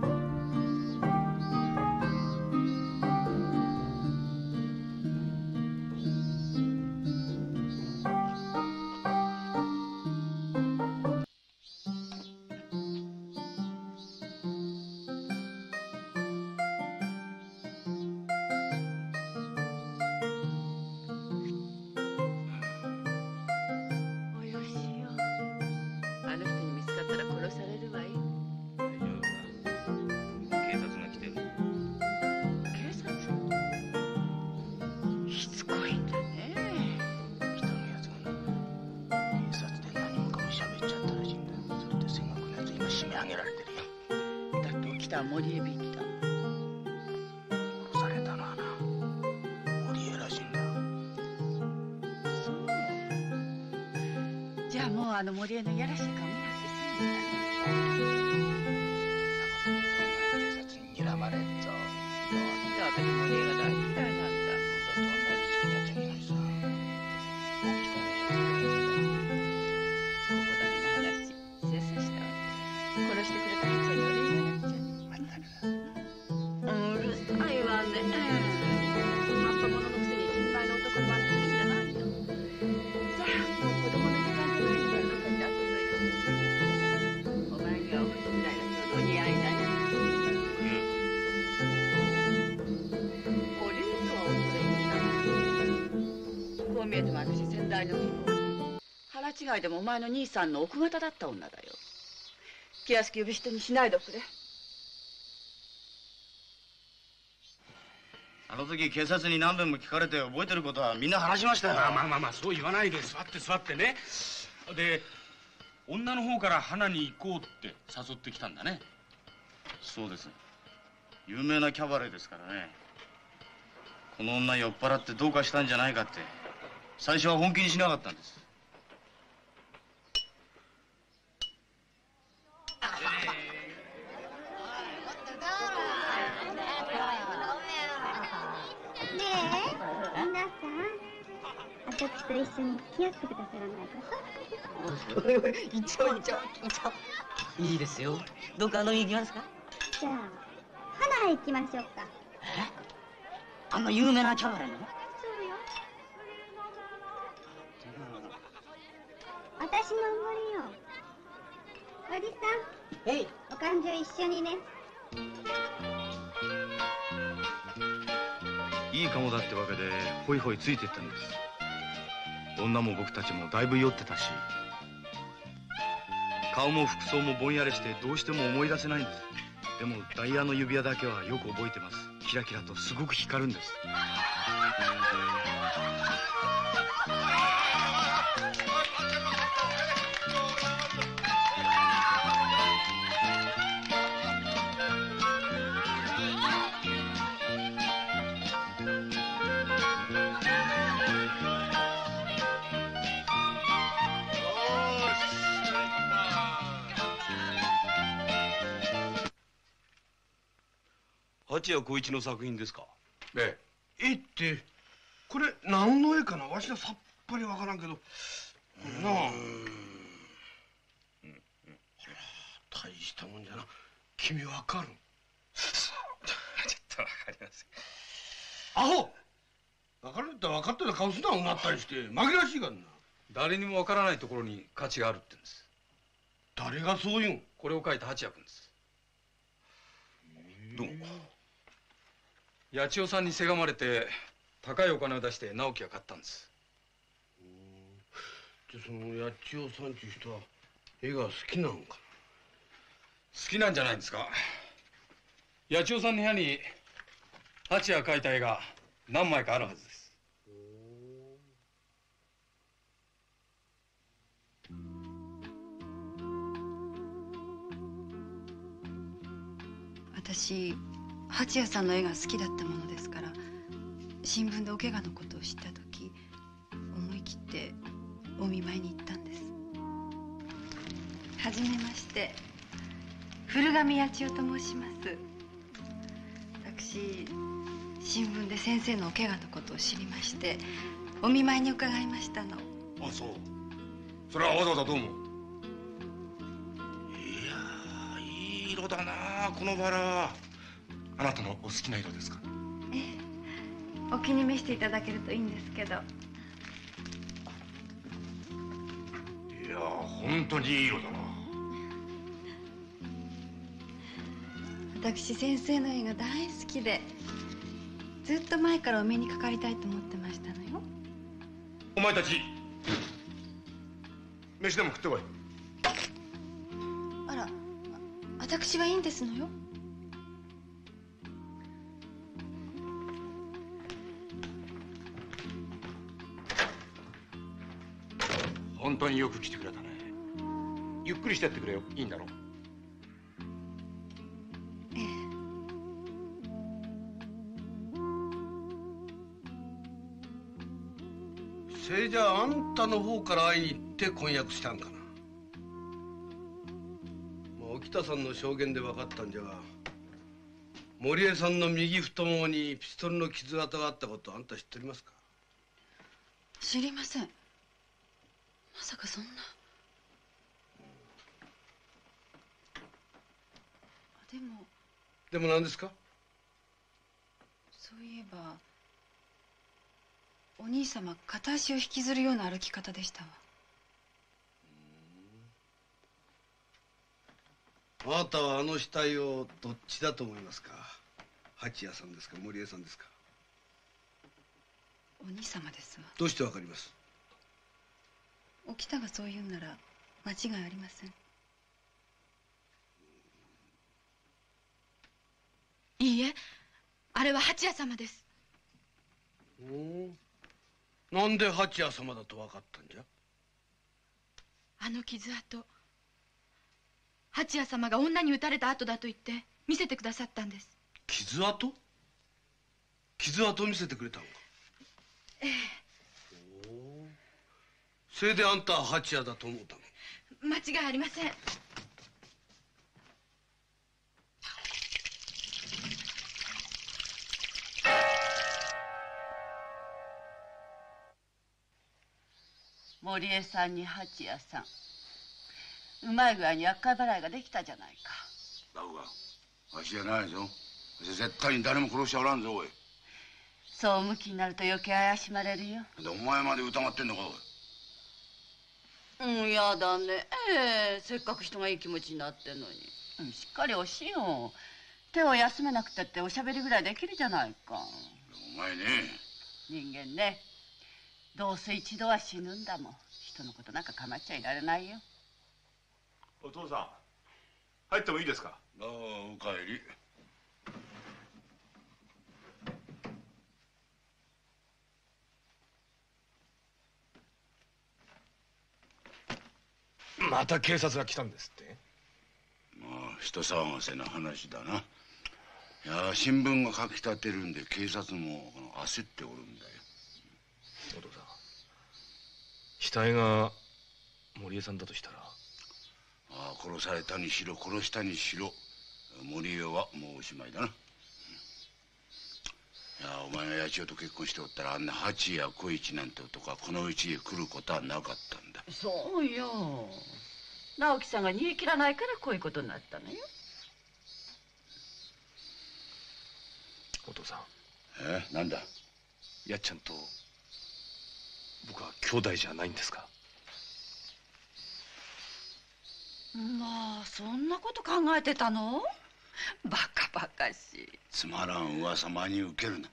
Speaker 14: 森江便だ。
Speaker 15: 殺されたのはな森江らしいんだ。
Speaker 14: そう。じゃあもう森江のいやらしい顔見なくて済むんだね。
Speaker 15: 警察に睨まれんぞ。
Speaker 14: なんで私森江が大嫌いなんだ。
Speaker 15: そんなに好きになっちゃいけないさ。
Speaker 14: ここだけの話、清々したわ。殺してくれた八千代にお礼言わなくちゃ。うるさいわね。半端者のくせに心配の男の真似するんじゃないの。さあ、もう子供の時間じゃないんだよ。どっかに遊んでよ。お前にはお風呂ぐらいがちょうど似合いだね。お竜とは恐れ入ったわ。こう見えても私先代の未亡人。腹違いでもお前の兄さんの奥方だった女だよ。気安く呼び捨てにしないでおくれ。
Speaker 2: あの時警察に何遍も聞かれて覚えてることはみんな話しましたよ。
Speaker 3: まあそう言わないで座ってね。で女の方から花に行こうって誘ってきたんだね。
Speaker 2: そうです。有名なキャバレーですからね。この女酔っ払ってどうかしたんじゃないかって最初は本気にしなかったんです。
Speaker 7: 私と一緒に付き合ってくださらないかと。
Speaker 16: 一応いいですよ。どっか飲みに行きますか？
Speaker 7: じゃあ花へ行きましょうか。
Speaker 16: あの有名なキャバレーの？
Speaker 7: そうよ。私のおごりよ。おじさん、お勘定一緒にね。
Speaker 5: いいかもだってわけでホイホイついてったんです。女も僕たちもだいぶ酔ってたし、顔も服装もぼんやりしてどうしても思い出せないんです。でもダイヤの指輪だけはよく覚えてます。キラキラとすごく光るんです。
Speaker 12: 八谷浩一の作品ですか？
Speaker 13: え
Speaker 12: え。絵ってこれ何の絵かな？わしはさっぱりわからんけど。なあ。大したもんじゃな。君わかる？
Speaker 2: ちょっとわかりません。
Speaker 12: アホ！わかるって分かってた顔すな、うなったりして紛らわしいからな。
Speaker 5: 誰にもわからないところに価値があるって言うんです。
Speaker 12: 誰がそう言うん？
Speaker 5: これを書いた八谷君です。
Speaker 12: どう？
Speaker 5: 八千代さんにせがまれて高いお金を出して直樹が買ったんです。
Speaker 12: じゃその八千代さんっていう人は絵が好きなのかな？
Speaker 5: 好きなんじゃないんですか。八千代さんの部屋に八谷が描いた絵が何枚かあるはずです。
Speaker 6: 私八谷さんの絵が好きだったものですから、新聞でお怪我のことを知った時思い切ってお見舞いに行ったんです。はじめまして、古上八千代と申します。私新聞で先生のお怪我のことを知りましてお見舞いに伺いましたの。
Speaker 8: あ、そう。それはわざわざどうも。
Speaker 10: いやいい色だなこのバラ。
Speaker 8: あなたのお好きな色ですか？
Speaker 6: ええ、お気に召していただけるといいんですけど。
Speaker 8: いや、本当にいい色だな。
Speaker 6: 私先生の絵が大好きでずっと前からお目にかかりたいと思ってましたのよ。
Speaker 8: お前たち飯でも食ってこい。
Speaker 6: あら、私がいいんですのよ。
Speaker 8: 本当によく来てくれたね。ゆっくりしてってくれよ。いいんだろう？
Speaker 6: ええ。
Speaker 12: それじゃあんたの方から会いに行って婚約したんかな。沖田さんの証言で分かったんじゃが、森江さんの右太ももにピストルの傷跡があったことあんた知っておりますか？
Speaker 6: 知りません。まさかそんな。
Speaker 12: でも何ですか？
Speaker 6: そういえばお兄様片足を引きずるような歩き方でしたわ。
Speaker 12: あなたはあの死体をどっちだと思いますか？八谷さんですか森江さんですか？
Speaker 6: お兄様ですわ。
Speaker 12: どうしてわかります？
Speaker 6: 沖田がそう言うなら間違いありません。
Speaker 4: いいえ、あれは八谷様です。
Speaker 12: なんで八谷様だと分かったんじゃ？
Speaker 4: あの傷跡、八谷様が女に撃たれた後だと言って見せてくださったんです。
Speaker 12: 傷跡？傷跡を見せてくれたのか？
Speaker 4: ええ。
Speaker 12: それであんたは八谷だと思ったの？
Speaker 4: 間違いありません。
Speaker 14: 森江さんに八谷さん、うまい具合に厄介払いができたじゃないか。
Speaker 15: だがわしじゃないぞ。絶対に誰も殺しちゃおらんぞ。おい、
Speaker 14: そう向きになると余計怪しまれるよ。
Speaker 15: お前まで疑ってんのか？
Speaker 14: やだね。せっかく人がいい気持ちになってんのに。しっかりおしよ。手を休めなくたっておしゃべりぐらいできるじゃないか。
Speaker 15: お前ね。
Speaker 14: 人間ね、どうせ一度は死ぬんだもん。人のことなんか構っちゃいられないよ。
Speaker 8: お父さん、入ってもいいですか？
Speaker 15: ああ、おかえり。
Speaker 5: また警察が来たんですって？
Speaker 15: まあ人騒がせな話だな。いや、新聞が書き立てるんで警察も焦っておるんだよ。
Speaker 3: お父さん、死体が森江さんだとしたら。
Speaker 15: ああ、殺されたにしろ殺したにしろ森江はもうおしまいだな。いや、お前が八千代と結婚しておったらあんな八谷小一なんて男はこのうちへ来ることはなかったんだ。
Speaker 14: そうよ。直樹さんが逃げ切らないからこういうことになったのよ。
Speaker 3: お父さん。
Speaker 15: なんだ？
Speaker 3: やっちゃんと僕は兄弟じゃないんですか？
Speaker 14: まあそんなこと考えてたの？バカバカしい。
Speaker 15: つまらん噂真に受けるな。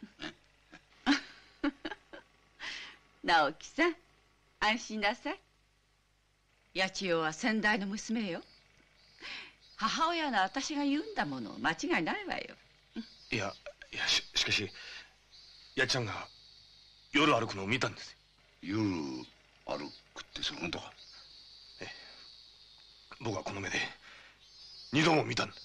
Speaker 14: 直樹さん、安心なさい。八千代は先代の娘よ。母親の私が言うんだもの、間違いないわよ。
Speaker 2: いやしかしやっちゃんが夜歩くのを見たんですよ。
Speaker 15: 夜歩くってそのことか？
Speaker 2: ええ、僕はこの目で二度も見たんだ。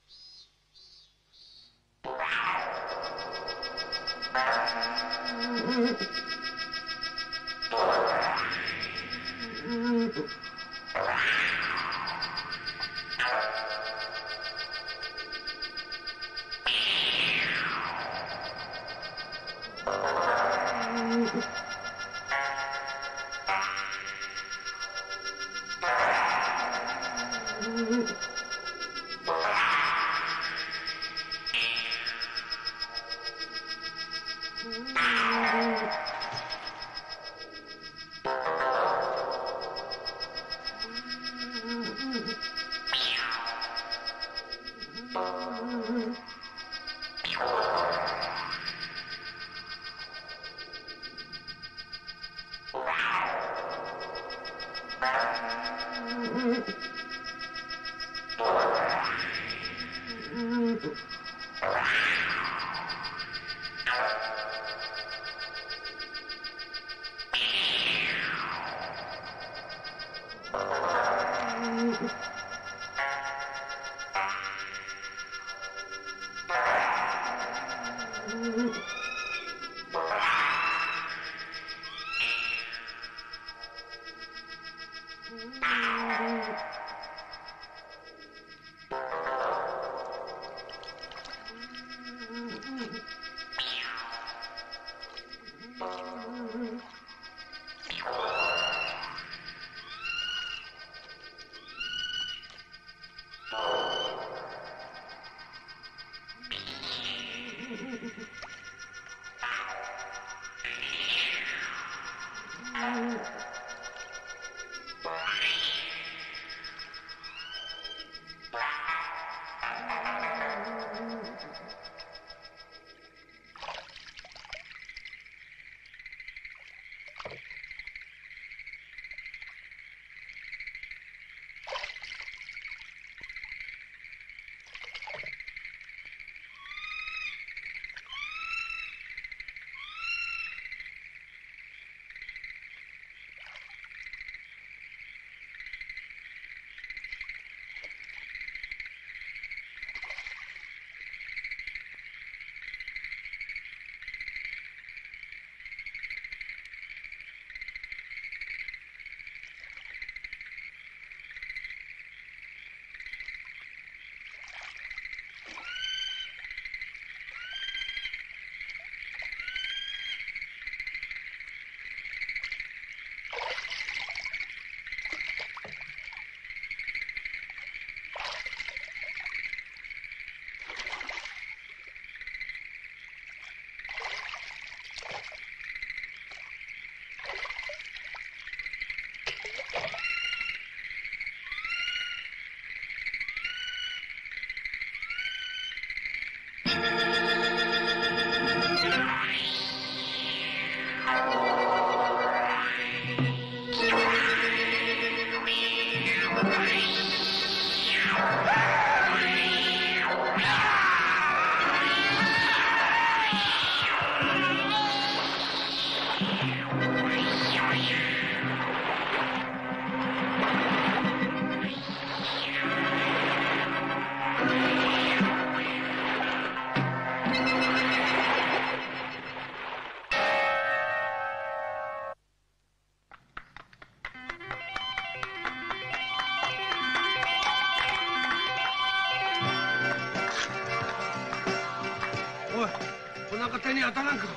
Speaker 12: 手に当たらんか。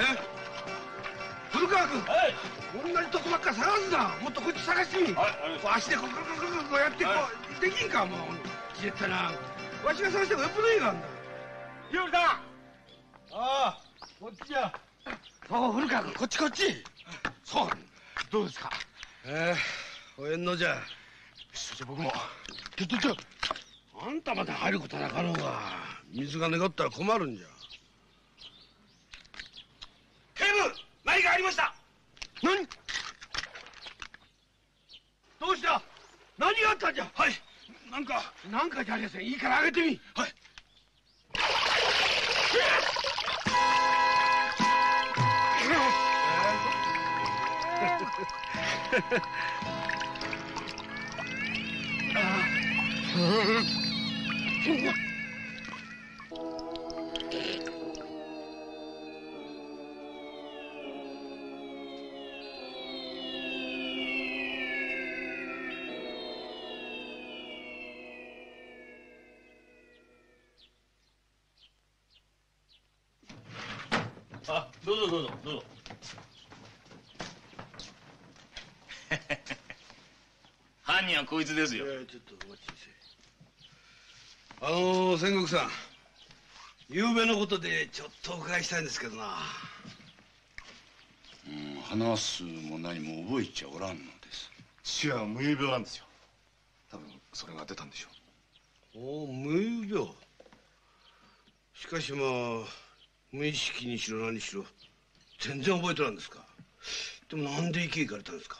Speaker 12: 古川君、同じとこばっか探すな。もっとこっち探してみ。足でこうやってできんか。もう消えたな。わしが探してもよっぽどいいがあんだ。
Speaker 2: 日和さん。
Speaker 12: ああ、こっちじゃ。そう、古川君、こっち。そう、どうですか。おえんのじゃ。 それじゃ僕も。ちょあんたまで入ることはなかろうが、水が願ったら困るんじゃ。
Speaker 2: 警部、何かありました。
Speaker 12: 何？どうした？何があったんじゃ。
Speaker 2: はい、なんか
Speaker 12: じゃありません。いいからあげてみ。
Speaker 2: はい。
Speaker 10: あ、どうぞ。犯人はこいつですよ。
Speaker 12: ちょっとお待ちなさい。千石さん、昨べのことでちょっとお伺いしたいんですけどな。
Speaker 15: 話すも何も覚えちゃおらんのです。
Speaker 9: 父は無遊病なんですよ。多分それが出たんでしょ
Speaker 12: う。無遊病。しかしまあ無意識にしろ何しろ全然覚えとらんですか。でもなんで池へ行かれたんですか。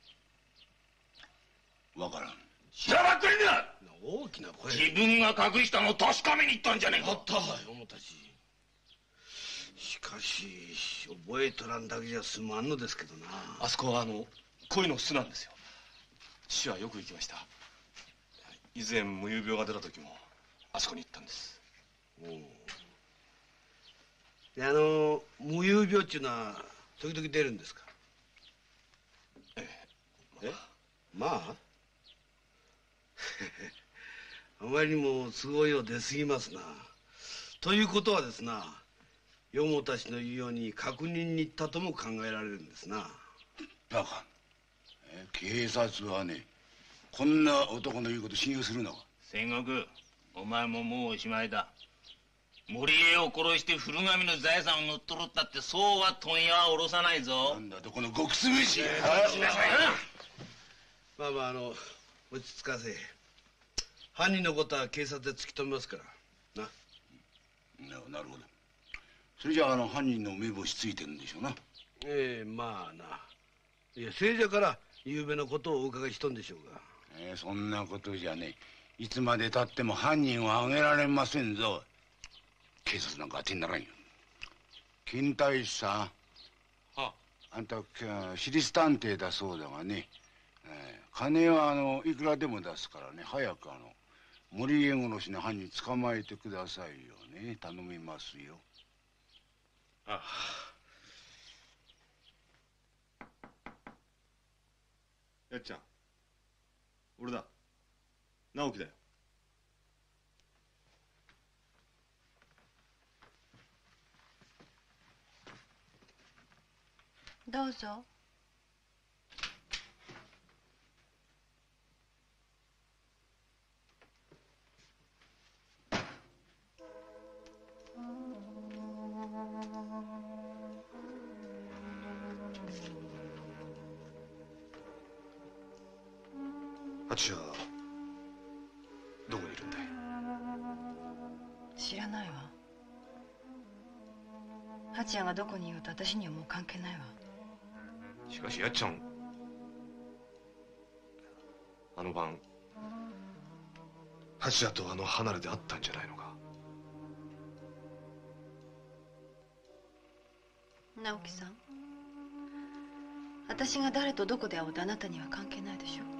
Speaker 15: わからん。
Speaker 10: しらばっくりだ。
Speaker 12: 大きな声。
Speaker 10: 自分が隠したのを確かめに行ったんじゃねえか。
Speaker 12: あったわよ、おもたち。しかし覚えとらんだけじゃ済まんのですけどな。
Speaker 13: あそこは恋の巣なんですよ。父はよく行きました。以前無遊病が出た時もあそこに行ったんです。
Speaker 12: で無遊病っていうのは時々出るんですか。まああまりにも都合よう出すぎますな。ということはですな、よもたちの言うように確認に行ったとも考えられるんですな。
Speaker 15: バカ。警察はね、こんな男の言うこと信用するのか。
Speaker 10: 千石、お前ももうおしまいだ。森江を殺して古神の財産を乗っ取るったってそうは問屋は下ろさないぞ。
Speaker 15: なんだとこの極つぶし。
Speaker 12: まあ落ち着かせ。犯人のことは警察で突き止めますからな。
Speaker 15: なるほど。それじゃあ犯人の目星ついてるんでしょうな。
Speaker 12: まあな。いや聖者から昨べのことをお伺いしとんでしょうが。
Speaker 15: そんなことじゃねえ。いつまでたっても犯人は挙げられませんぞ。警察なんか当てにならんよ。金太さん。あんた私立探偵だそうだがね、金はいくらでも出すからね、早く森江殺しの犯人捕まえてくださいよね。頼みますよ。
Speaker 9: やっちゃん、俺だ。直樹だよ。
Speaker 6: どうぞ。
Speaker 9: ハチはどこにいるんだい。
Speaker 6: 知らないわ。八谷がどこにいようと私にはもう関係ないわ。
Speaker 13: しかしやっちゃん、あの晩
Speaker 9: ハチと離れで会ったんじゃないのか。
Speaker 6: 直樹さん、私が誰とどこで会おうとあなたには関係ないでしょ。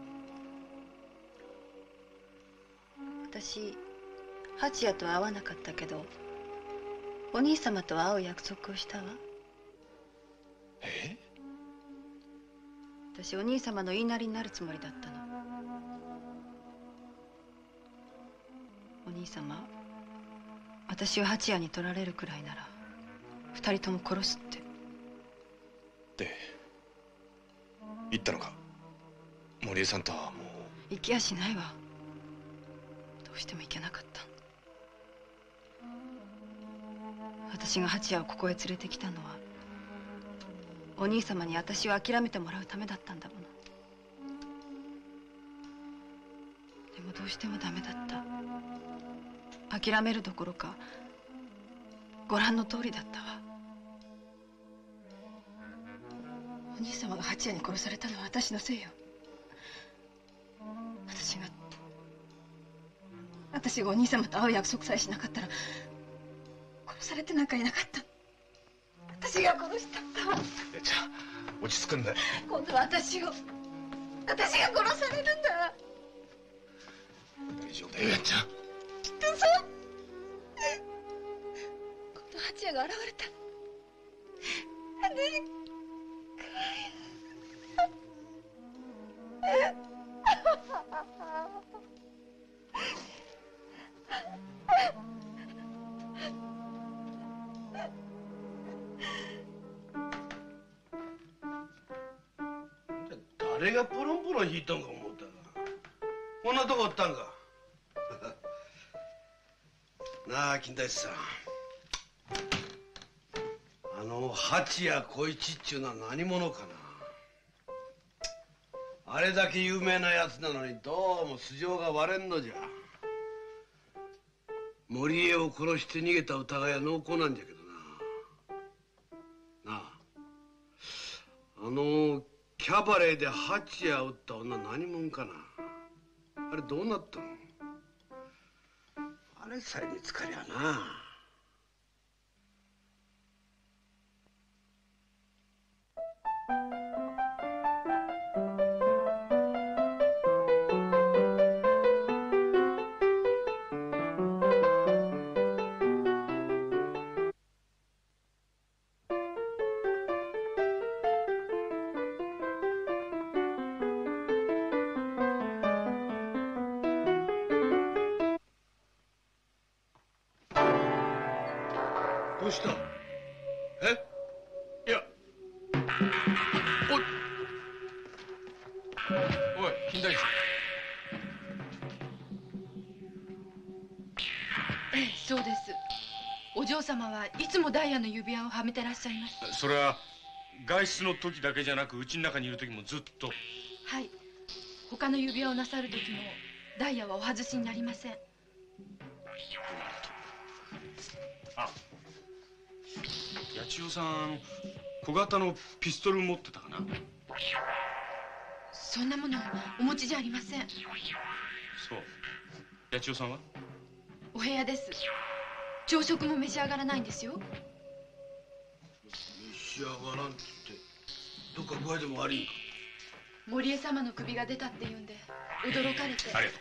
Speaker 6: 私八谷とは会わなかったけどお兄様とは会う約束をしたわ。私お兄様の言いなりになるつもりだったの。お兄様、私を八谷に取られるくらいなら二人とも殺すって。
Speaker 13: で行ったのか。森江さんとはもう。
Speaker 6: 行きやしないわ。どうしても行けなかった。私が八谷をここへ連れてきたのはお兄様に私を諦めてもらうためだったんだもの。 どうしてもダメだった。諦めるどころかご覧の通りだったわ。
Speaker 7: お兄様が八谷に殺されたのは私のせいよ。私がお兄様と会う約束さえしなかったら殺されてなんかいなかった。私が殺したんだわ。
Speaker 13: じゃあ落ち着くんだよ。
Speaker 7: 今度は私が殺されるんだ。
Speaker 13: 大丈夫だよ、やっちゃん。
Speaker 7: きっとそう。今度八谷が現れた。
Speaker 12: 誰がポロンポロン引いたんか思ったが、こんなとこおったんか。なあ金田一さん、あの八谷小一っちゅうのは何者かな。あれだけ有名なやつなのにどうも素性が割れんのじゃ。森江を殺して逃げた疑いは濃厚なんじゃけどな。なあ、あのキャバレーで八谷を撃った女何者かな。あれどうなったの。あれさえ見つかりゃな。どうした。
Speaker 5: いや、おい金田一。
Speaker 4: そうです。お嬢様はいつもダイヤの指輪をはめてらっしゃいます。
Speaker 3: それは外出の時だけじゃなく家の中にいる時もずっと。
Speaker 4: はい、他の指輪をなさる時もダイヤはお外しになりません。
Speaker 3: あ、八千代さん小型のピストル持ってたかな。
Speaker 4: そんなものお持ちじゃありません。
Speaker 3: そう。八千代さんは
Speaker 4: お部屋です。朝食も召し上がらないんですよ。
Speaker 12: 召し上がらんってどっか具合でも悪いんか。
Speaker 4: 森江様の首が出たって言うんで驚かれて。
Speaker 3: ありがとう。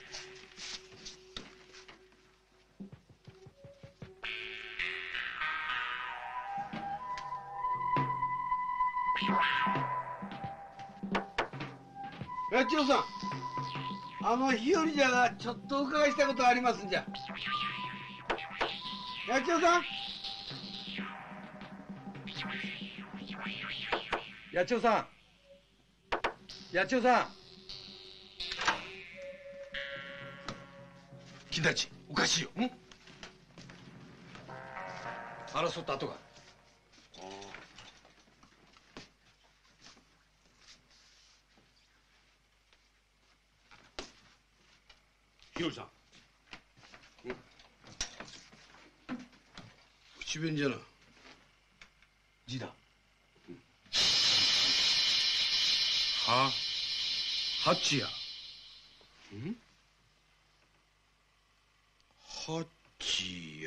Speaker 12: 八千代さん、あの日和じゃがちょっとお伺いしたことありますんじゃ。八千代さん、
Speaker 5: 八千代さん、八千代さん。
Speaker 12: 金田一、おかしいよ。
Speaker 5: 争った後が。
Speaker 3: 日和さん。
Speaker 12: 口弁じゃな。
Speaker 5: 字だ。
Speaker 12: 八谷。八谷。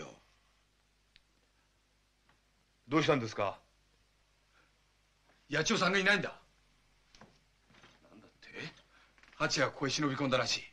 Speaker 5: どうしたんですか。八千代さんがいないんだ。なんだって。八谷がここへ忍び込んだらしい。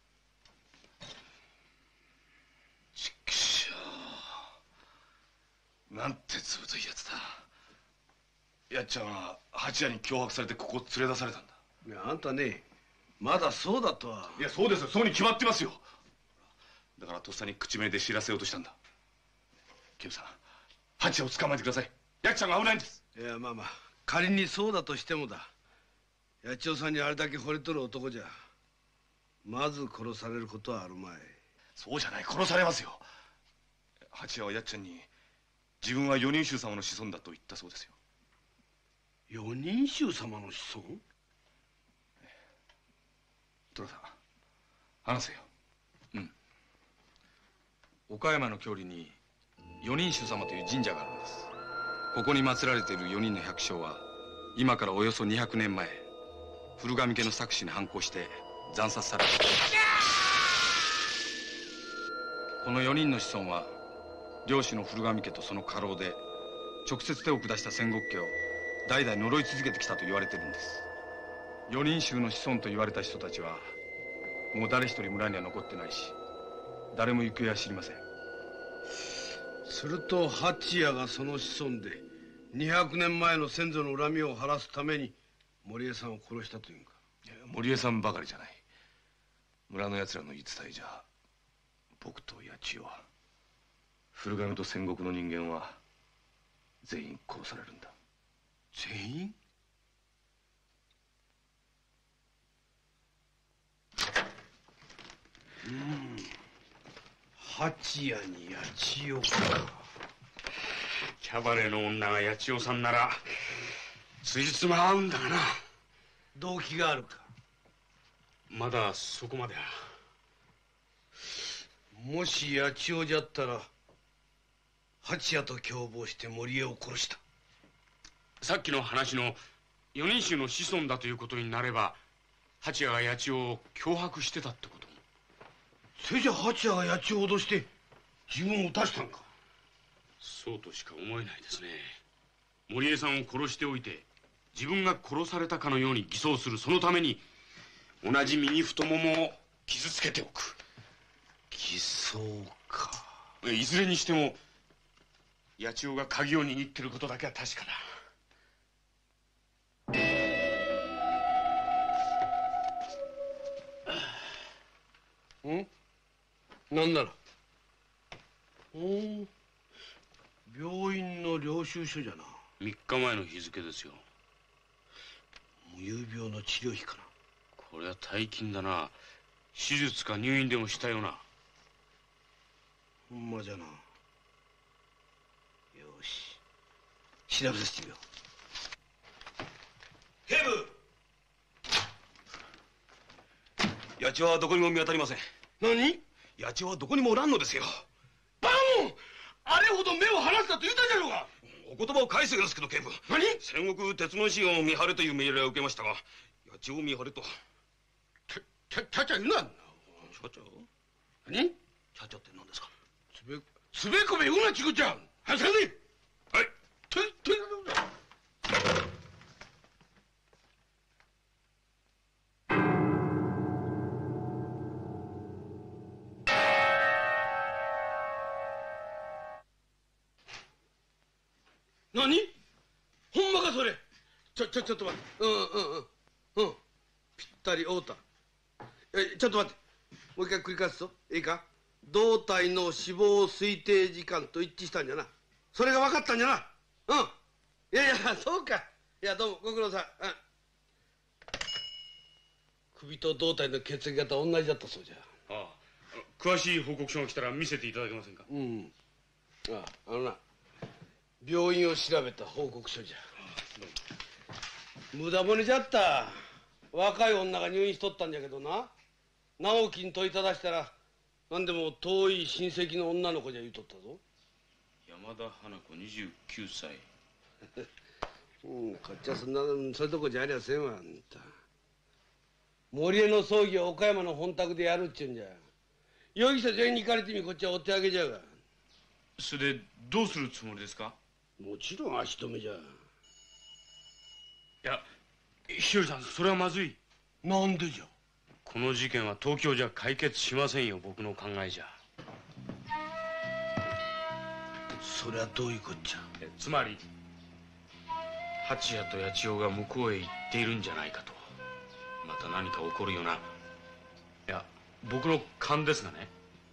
Speaker 13: なんてずぶといやつだ。やっちゃんは八谷に脅迫されてここ連れ出されたんだ。
Speaker 12: いや、あんたね、まだそうだとは。
Speaker 13: いや、そうですよ。そうに決まってますよ。だからとっさに口紅で知らせようとしたんだ。ケムさん、八谷を捕まえてください。やっちゃんが危ないんです。
Speaker 12: いや、まあ仮にそうだとしてもだ。八千代さんにあれだけ惚れとる男じゃまず殺されることはあるまい。
Speaker 13: そうじゃない、殺されますよ。八谷はやっちゃんに自分は四人衆様の子孫だと言ったそうですよ。
Speaker 12: 四人衆様の子孫？
Speaker 13: 寅さん、話せよ。
Speaker 5: 岡山の郷里に四人衆様という神社があるんです。ここに祀られている4人の百姓は今からおよそ200年前古神家の搾取に反抗して惨殺された。この4人の子孫は領主の古神家とその家老で直接手を下した戦国家を代々呪い続けてきたと言われてるんです。4人衆の子孫と言われた人たちはもう誰一人村には残ってないし、誰も行方は知りません。
Speaker 12: すると八谷がその子孫で200年前の先祖の恨みを晴らすために森江さんを殺したというんか。
Speaker 13: 森江さんばかりじゃない。村の奴らの言い伝えじゃ、僕と八千代は古神と戦国の人間は全員殺されるんだ。
Speaker 12: 全員？八谷に八千代か。
Speaker 2: キャバレーの女が八千代さんならつじつま合うんだがな。
Speaker 12: 動機があるか？
Speaker 2: まだそこまでは。
Speaker 12: もし八千代じゃったら八谷と共謀して森江を殺した。
Speaker 2: さっきの話の四人衆の子孫だということになれば八谷が八千代を脅迫してたってことも。
Speaker 12: それじゃ八谷が八千代を脅して自分を撃たしたんか？
Speaker 2: そうとしか思えないですね。森江さんを殺しておいて自分が殺されたかのように偽装する。そのために同じ右太ももを傷つけておく。
Speaker 12: 偽装か。
Speaker 2: いずれにしても八千代が鍵を握ってることだけは確かだ。
Speaker 12: なんなら病院の領収書じゃな。
Speaker 2: 3日前の日付ですよ。
Speaker 12: 無遊病の治療費かな。
Speaker 2: これは大金だな。手術か入院でもしたよな。
Speaker 12: ほんまじゃな。よし、調べさせてみよう。
Speaker 13: 警部！八千代はどこにも見当たりません。
Speaker 12: 何？
Speaker 13: 八千代はどこにもおらんのですよ。
Speaker 12: バモン！あれほど目を離したと言ったじゃろうが。
Speaker 13: お言葉を返すようですけど、警部。
Speaker 12: 何？
Speaker 13: 戦国鉄門師を見張れという命令を受けましたが、八千代を見張れと。
Speaker 12: ちゃ言うな。
Speaker 13: ちゃちゃ？
Speaker 12: 何？
Speaker 13: ちゃちゃって何ですか？
Speaker 12: つべこべ言うな、ちくちゃん。はい、させ。
Speaker 13: はい。
Speaker 12: 何？ほんまかそれ？ちょっと待って。ぴったり合うた。ちょっと待って。もう一回繰り返すぞ。いいか？胴体の死亡推定時間と一致したんじゃな。それが分かったんじゃな。いや、そうか。いや、どうもご苦労さん。首と胴体の血液型同じだったそうじゃ。
Speaker 2: ああ、詳しい報告書が来たら見せていただけませんか？
Speaker 12: 病院を調べた報告書じゃ。無駄骨じゃった。若い女が入院しとったんじゃけどな、直樹に問いただしたら何でも遠い親戚の女の子じゃ言うとったぞ。
Speaker 2: 山田花子29歳。
Speaker 12: こっちはそういうとこじゃありゃせんわ。あんた森江の葬儀は岡山の本宅でやるっちゅうんじゃ。容疑者全員に行かれてみ、こっちは追ってあげじゃが。
Speaker 2: それでどうするつもりですか？
Speaker 12: もちろん足止めじゃ。
Speaker 2: いや、日和さん、それはまずい。
Speaker 12: なんでじゃ？
Speaker 2: この事件は東京じゃ解決しませんよ、僕の考えじゃ。
Speaker 12: それはどういうこっちゃ？
Speaker 2: つまり八谷と八千代が向こうへ行っているんじゃないかと。また何か起こるような。いや、僕の勘ですがね。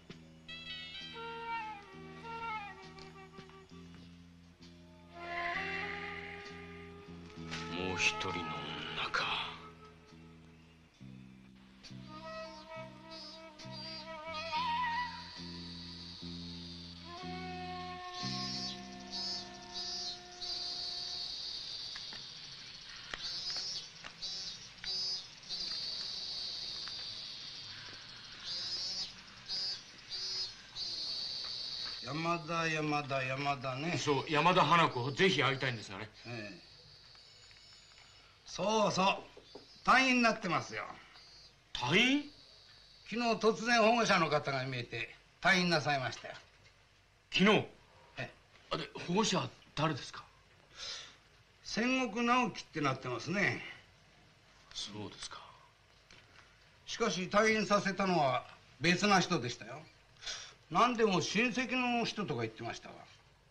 Speaker 2: もう一人の女か。
Speaker 12: 山田ね。
Speaker 3: そう、山田花子、ぜひ会いたいんですがね。
Speaker 12: そうそう、退院になってますよ。
Speaker 3: 退院？
Speaker 12: 昨日突然保護者の方が見えて退院なさいましたよ。
Speaker 3: 昨日？あれ、保護者は誰ですか？
Speaker 12: 千石直樹ってなってますね。
Speaker 3: そうですか。
Speaker 12: しかし退院させたのは別な人でしたよ。何でも親戚の人とか言ってましたわ。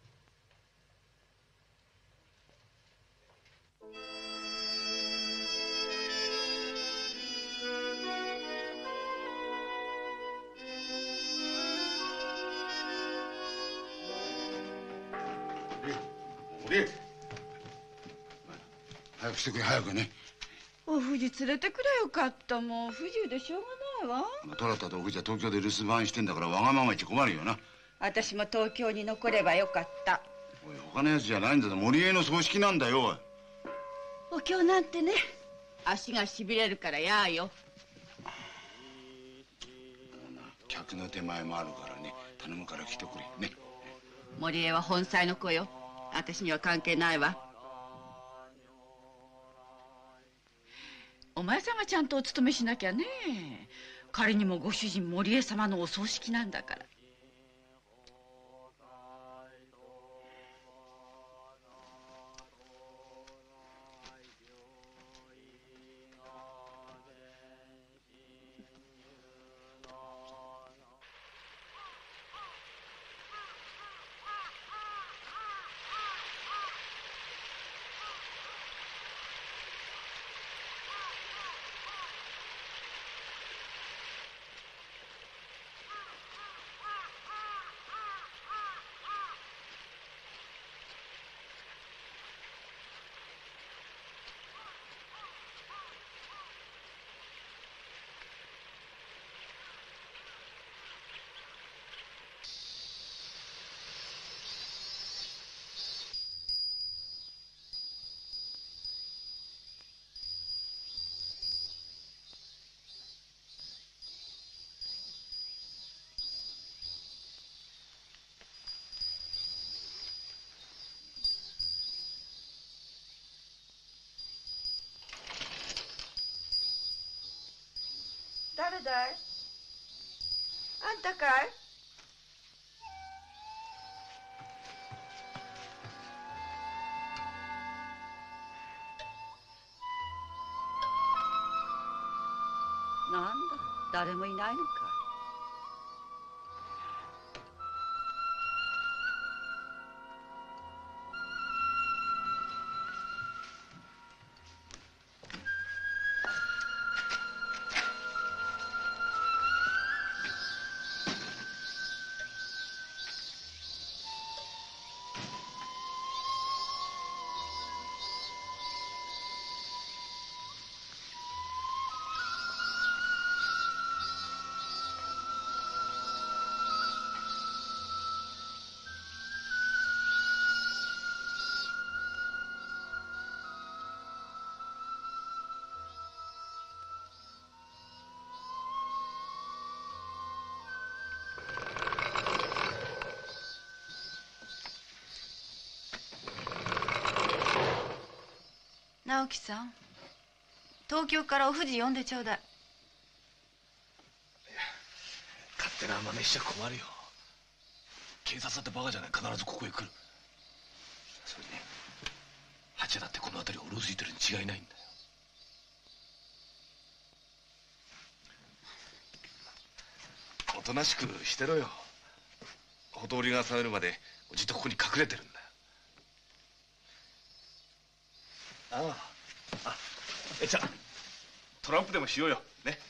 Speaker 15: 早くしてくれ、早くね。
Speaker 14: お藤連れてくれよかった。もう不自由でしょうがないわ。
Speaker 15: トラタとお藤は東京で留守番してんだからわがまま言っちゃ困るよな。
Speaker 14: 私も東京に残ればよかった。
Speaker 15: おい、他のやつじゃないんだぞ。森江の葬式なんだよ。
Speaker 14: お経なんてね、足がしびれるからやーよ。
Speaker 15: 客の手前もあるからね、頼むから来てくれね。
Speaker 14: 森江は本妻の子よ。私には関係ないわ。お前さんがちゃんとお勤めしなきゃね。仮にもご主人森江様のお葬式なんだから。誰だい？あんたかい？なんだ、誰もいないのか。
Speaker 6: 直樹さん、東京からお藤呼んでちょうだい。
Speaker 13: 勝手な真似しちゃ困るよ。警察だってバカじゃない。必ずここへ来る。それにね、八谷だってこの辺りをうろついてるに違いないんだよ。おとなしくしてろよ。ほとぼりが冷めるまでじっとここに隠れてるんだよ。じゃあトランプでもしようよね。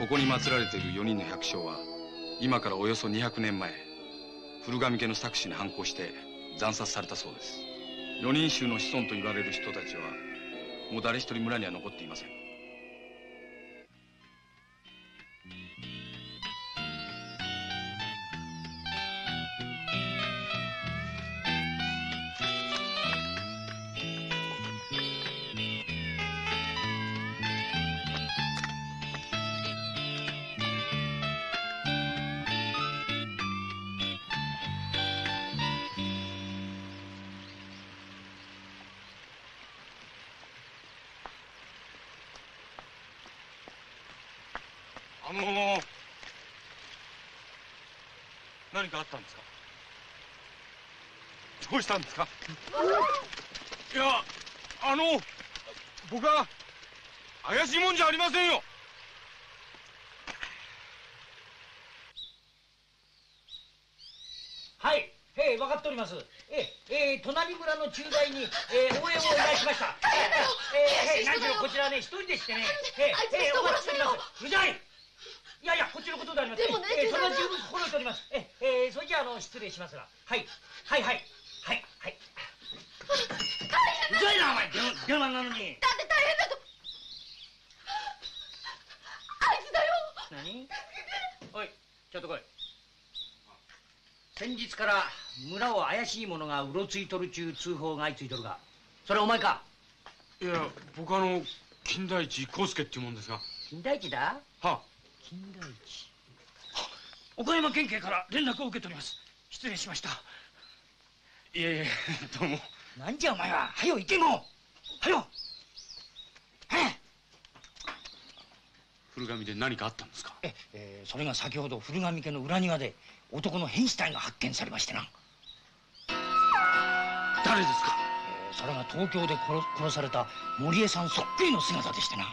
Speaker 5: ここに祀られている4人の百姓は今からおよそ200年前古神家の作詞に反抗して惨殺されたそうです。4人衆の子孫と言われる人たちはもう誰一人村には残っていません。
Speaker 3: 何かあったんですか？どうしたんですか？いや、僕は怪しいもんじゃありませんよ。
Speaker 17: はい、分かっております。隣村の駐在に、応援を依頼しました。何しろこちらね、一人でしてね、お待ちしております。うざい。いやいや、こっちのことであります。それは十分心得ております。それじゃあ、失礼しますが。はい。うざいな、お前、電話なのに。
Speaker 4: だって大変だと。あいつだよ。
Speaker 17: 何？おい、ちょっと来い。先日から村を怪しい者がうろついとるちゅう通報が相次いとるが、それお前か？
Speaker 3: いや、僕金田一耕助っていうもんですが。
Speaker 17: 金田一だ？
Speaker 3: はあ。
Speaker 17: 金田一。岡山県警から連絡を受けております。失礼しました。
Speaker 3: いえいえ、どうも。
Speaker 17: なんじゃお前は。はよ行けもはよ。
Speaker 3: 古神で何かあったんですか？
Speaker 17: それが先ほど古神家の裏庭で男の変死体が発見されましてな。
Speaker 3: 誰ですか？
Speaker 17: それが東京で殺された森江さんそっくりの姿でしてな。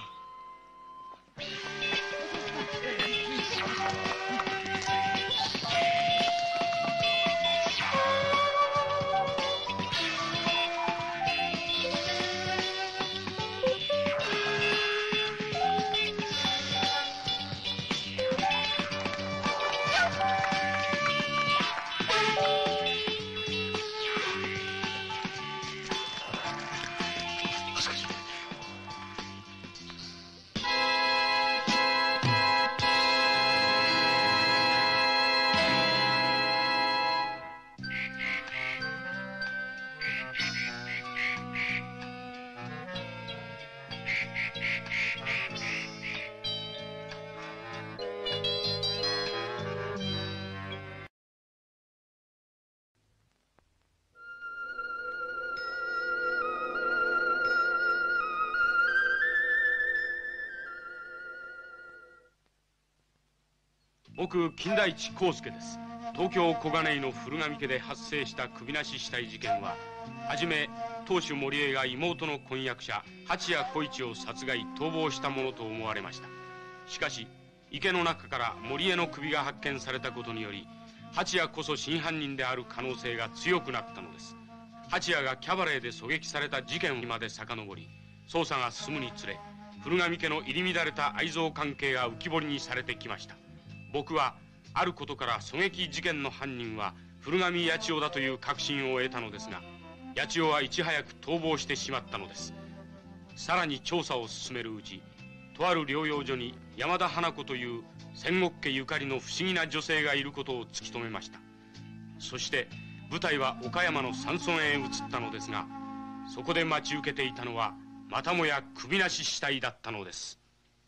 Speaker 3: 僕、金田一耕助です。東京小金井の古神家で発生した首なし死体事件は、はじめ当主森江が妹の婚約者蜂谷小一を殺害逃亡したものと思われました。しかし池の中から森江の首が発見されたことにより、蜂谷こそ真犯人である可能性が強くなったのです。蜂谷がキャバレーで狙撃された事件にまで遡り、捜査が進むにつれ、古神家の入り乱れた愛憎関係が浮き彫りにされてきました。僕はあることから狙撃事件の犯人は古神八千代だという確信を得たのですが、八千代はいち早く逃亡してしまったのです。さらに調査を進めるうち、とある療養所に山田花子という戦国家ゆかりの不思議な女性がいることを突き止めました。そして舞台は岡山の山村へ移ったのですが、そこで待ち受けていたのはまたもや首なし死体だったのです。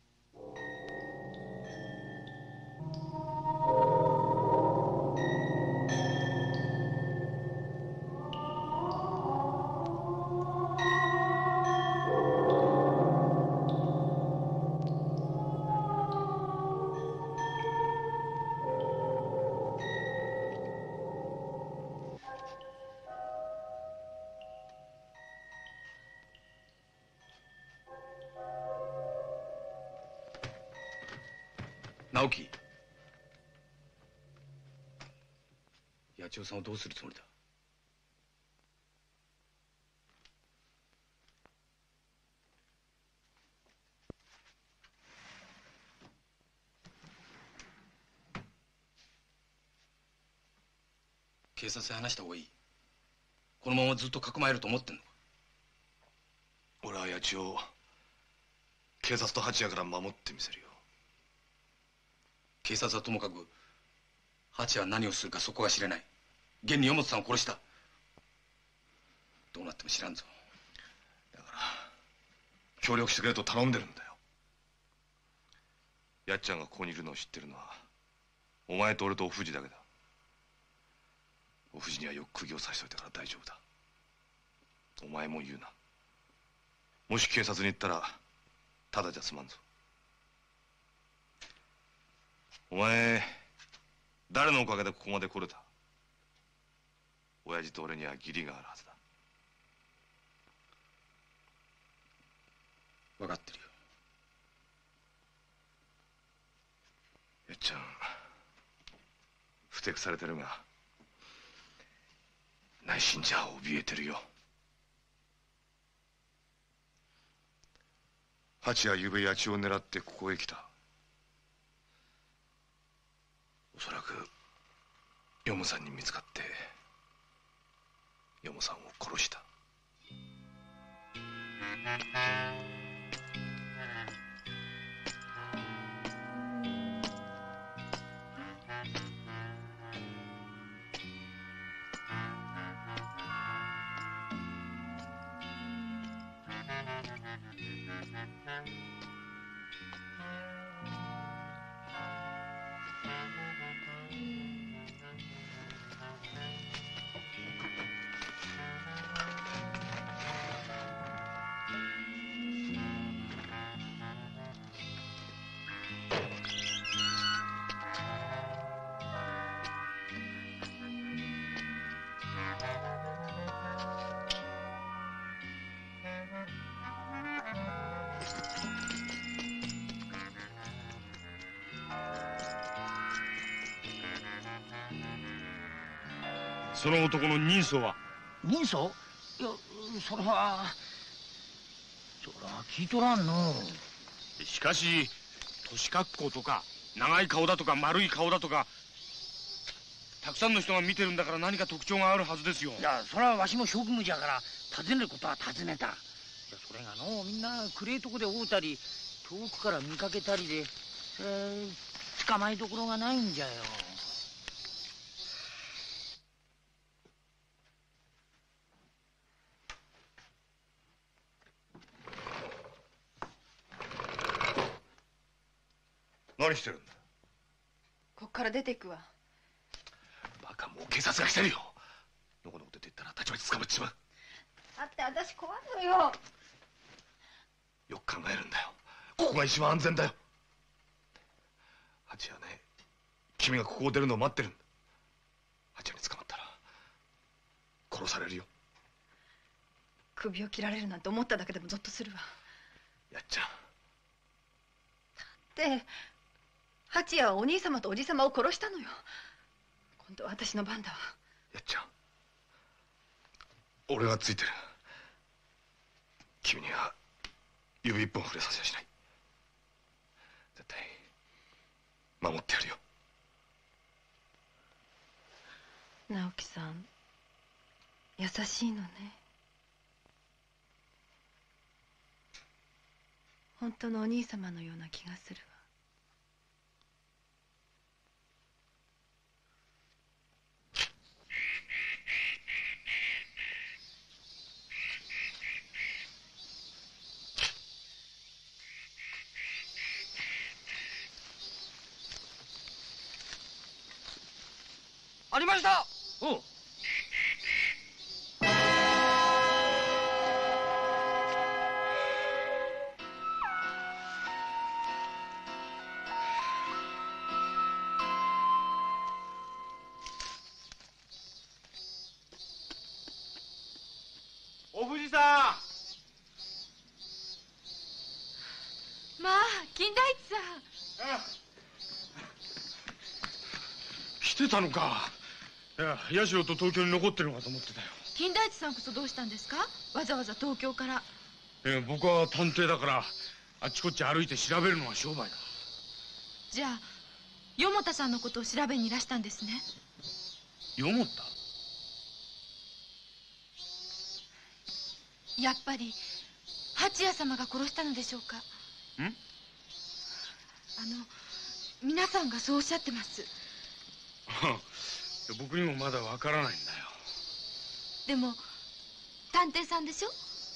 Speaker 5: 直樹、八千代さんをどうするつもりだ？ 警察に話した方がいい。このままずっとかくまえると思ってんのか？
Speaker 13: 俺は八千代を警察と蜂屋から守ってみせるよ。
Speaker 5: 警察はともかく蜂は何をするかそこが知れない。現に四本さんを殺した。どうなっても知らんぞ。
Speaker 13: 協力してくれと頼んでるんだよ。やっちゃんがここにいるのを知ってるのはお前と俺とお藤だけだ。お藤にはよく釘を刺しといたから大丈夫だ。お前も言うな。もし警察に行ったらただじゃ済まんぞ。お前誰のおかげでここまで来れた？親父と俺には義理があるはずだ。
Speaker 5: 分かってるよ。
Speaker 13: やっちゃんふてくされてるが内心じゃ怯えてるよ。蜂はゆうべ八千代を狙ってここへ来た。おそらくヨモさんに見つかってヨモさんを殺した。
Speaker 3: その男の人相は？
Speaker 17: 人相？いや、それは聞いとらんの。
Speaker 3: しかし年格好とか長い顔だとか丸い顔だとかたくさんの人が見てるんだから何か特徴があるはずですよ。
Speaker 17: いや、それはわしも職務じゃから尋ねることは尋ねた。いや、それがのみんな暗いとこで会うたり遠くから見かけたりで捕まえどころがないんじゃよ。
Speaker 13: 何してるんだ？
Speaker 7: こっから出ていくわ。
Speaker 13: バカ、もう警察が来てるよ。のこのこ出て行ったらたちまち捕まっちまう。
Speaker 7: だって私怖いのよ。
Speaker 13: よく考えるんだよ。ここが一番安全だよ。蜂はね、君がここを出るのを待ってるんだ。蜂に捕まったら殺されるよ。
Speaker 7: 首を切られるなんて思っただけでもゾッとするわ。
Speaker 13: やっちゃん。
Speaker 7: で蜂屋はお兄様とおじ様を殺したのよ。今度は私の番だわ。
Speaker 13: やっちゃん、俺がついてる。君には指一本触れさせやしない。絶対守ってやるよ。
Speaker 7: 直樹さん優しいのね。本当のお兄様のような気がするわ。
Speaker 17: ありました。おう。
Speaker 3: お藤さん。
Speaker 4: まあ金田一さん。
Speaker 3: 来てたのか。いや、社と東京に残ってるのかと思ってたよ。
Speaker 4: 金田一さんこそどうしたんですか？わざわざ東京から。
Speaker 3: 僕は探偵だからあっちこっち歩いて調べるのが商売だ。
Speaker 4: じゃあ四方田さんのことを調べにいらしたんですね。
Speaker 3: 四方田？
Speaker 4: やっぱり八谷様が殺したのでしょうか？皆さんがそうおっしゃってます。
Speaker 3: 僕にもまだわからないんだよ。
Speaker 4: でも探偵さんでしょ？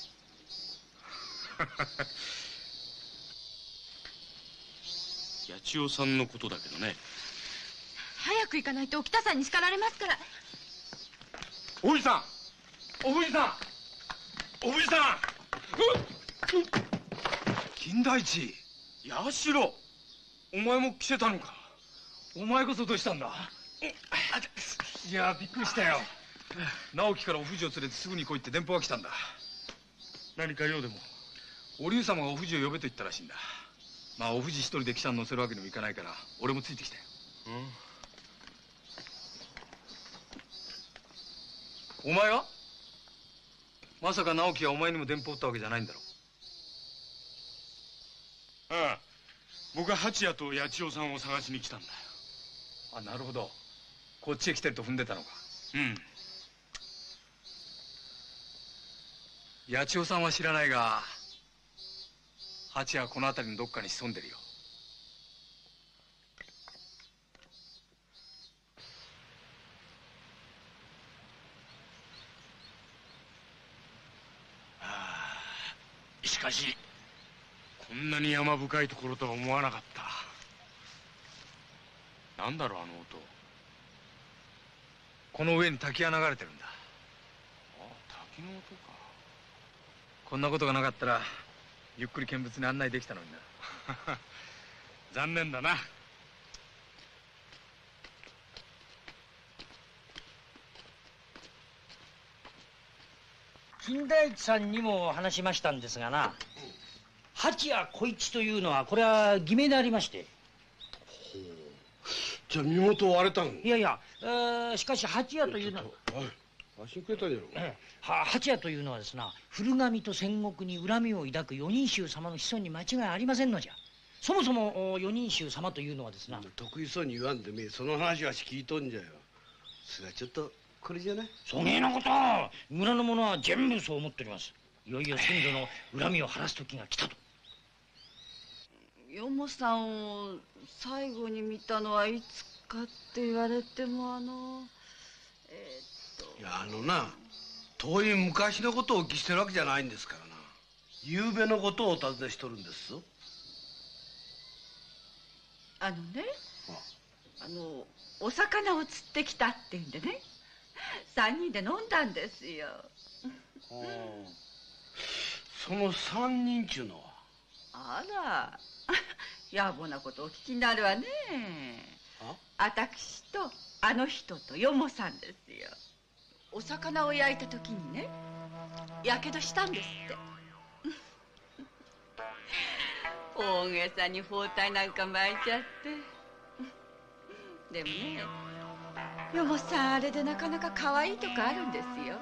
Speaker 3: 八千代さんのことだけどね。
Speaker 4: 早く行かないと沖田さんに叱られますから。
Speaker 3: お藤さん、お藤さん、お藤さん。
Speaker 5: 金田一。
Speaker 3: 八代、お前も来てたのか。
Speaker 5: お前こそどうしたんだ？いや、びっくりしたよ。直樹からお藤を連れてすぐに来いって電報が来たんだ。
Speaker 3: 何か用でも？
Speaker 5: お龍様がお藤を呼べと言ったらしいんだ。まあお藤一人で汽車に乗せるわけにもいかないから俺もついてきたよ。お前が？まさか直樹がお前にも電報を打ったわけじゃないんだろう？
Speaker 3: ああ、僕は八谷と八千代さんを探しに来たんだよ。
Speaker 5: あ、なるほど。こっちへ来てると踏んでたのか。
Speaker 3: うん。
Speaker 5: 八千代さんは知らないが八谷はこの辺りのどっかに潜んでるよ。
Speaker 3: しかしこんなに山深いところとは思わなかった。なんだろう、あの音。
Speaker 5: この上に滝が流れてるんだ。
Speaker 3: 滝の音か。
Speaker 5: こんなことがなかったらゆっくり見物に案内できたのにな。
Speaker 3: 残念だな。
Speaker 17: 金田一さんにも話しましたんですがな、八谷小一というのはこれは偽名でありまして。
Speaker 12: じゃあ身元を割れたん？
Speaker 17: いやいや、しかし八谷というのは
Speaker 12: 足くれたじゃろ。
Speaker 17: 八谷というのはですな、古神と戦国に恨みを抱く四人衆様の子孫に間違いありませんのじゃ。そもそも四人衆様というのはですな、
Speaker 12: 得意そうに言わんでめえ、その話は聞いとんじゃよ。それはちょっとこれじゃない？
Speaker 17: そげえなことは村の者は全部そう思っております。いよいよ先祖の恨みを晴らす時が来たと。
Speaker 14: よもさんを最後に見たのはいつかって言われても
Speaker 12: いや、遠い昔のことをお聞きしてるわけじゃないんですからな。昨べのことをお尋ねしとるんですぞ。
Speaker 14: お魚を釣ってきたっていうんでね、3人で飲んだんですよ。
Speaker 12: その3人ちゅうのは？
Speaker 14: あら、野暮なことお聞きになるわね。私とあの人とよもさんですよ。お魚を焼いた時にね、やけどしたんですって。大げさに包帯なんか巻いちゃって。でもね、よもさんあれでなかなか可愛いとこあるんですよ。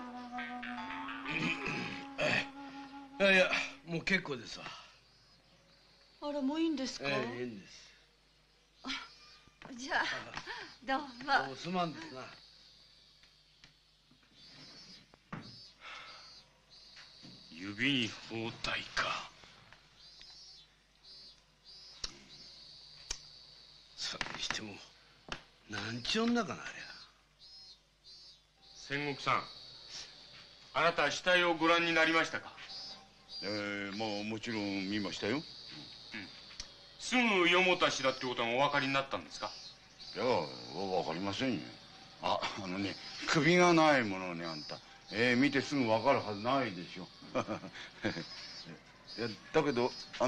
Speaker 12: いやいや、もう結構ですわ。
Speaker 14: あら、もういいんですか？
Speaker 12: いいんです。
Speaker 14: じゃあどうも。
Speaker 12: すまんですな。
Speaker 3: 指に包帯か。
Speaker 12: それにしてもなんちゅう女かな、あれは。
Speaker 3: 仙石さん、あなた死体をご覧になりましたか？
Speaker 15: まあもちろん見ましたよ。
Speaker 3: すぐ四田氏だってことがお分かりになったんですか？
Speaker 15: いや、わかりませんよ。首がないものね、あんた。見てすぐわかるはずないでしょ。いや、だけど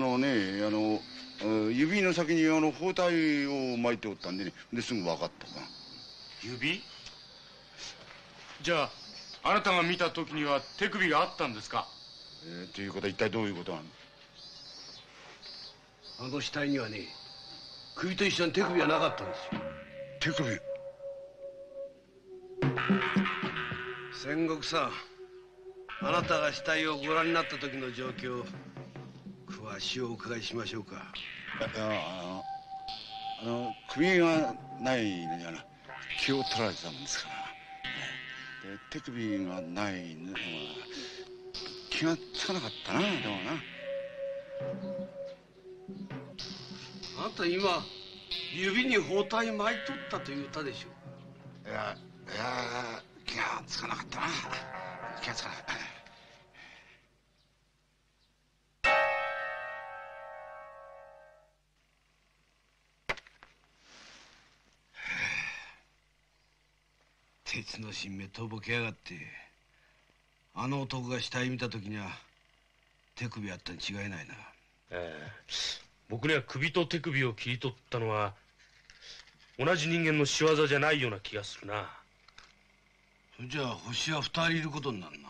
Speaker 15: 指の先に包帯を巻いておったんでね、ですぐわかったかな。
Speaker 3: 指？じゃああなたが見た時には手首があったんですか？
Speaker 15: ということは一体どういうことなの？
Speaker 12: あの死体にはね、首と一緒に手首はなかったんですよ。
Speaker 15: 手首？
Speaker 12: 仙石さん、あなたが死体をご覧になった時の状況、詳しくお伺いしましょうか。
Speaker 15: 首がないのに気を取られてたもんですから。手首がないのは気がつかなかったな。でもな、
Speaker 12: あなた今指に包帯巻いとったと言ったでしょ。
Speaker 15: いや気がつかなかったな。気がつかなかった。
Speaker 12: 鉄の新芽とぼけやがって。あの男が死体見た時には手首あったに違いないな。
Speaker 3: 僕には首と手首を切り取ったのは同じ人間の仕業じゃないような気がするな。
Speaker 12: じゃあ星は2人いることになるな。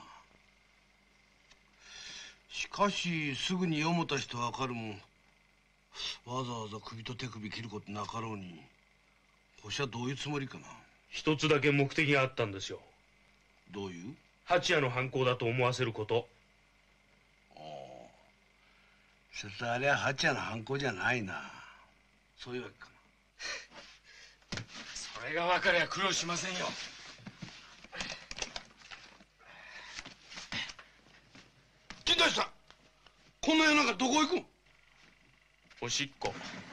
Speaker 12: しかしすぐに読もた人は分かるもん。わざわざ首と手首切ることなかろうに、星はどういうつもりかな。
Speaker 3: 一つだけ目的があったんですよ。
Speaker 12: どういう？
Speaker 3: 蜂屋の犯行だと思わせること。
Speaker 12: それとあれは蜂屋の犯行じゃないな。そういうわけかな。
Speaker 2: それが分かりゃ苦労しませんよ。
Speaker 12: 金田さん、こんな夜中どこ行くん？
Speaker 3: おしっこ。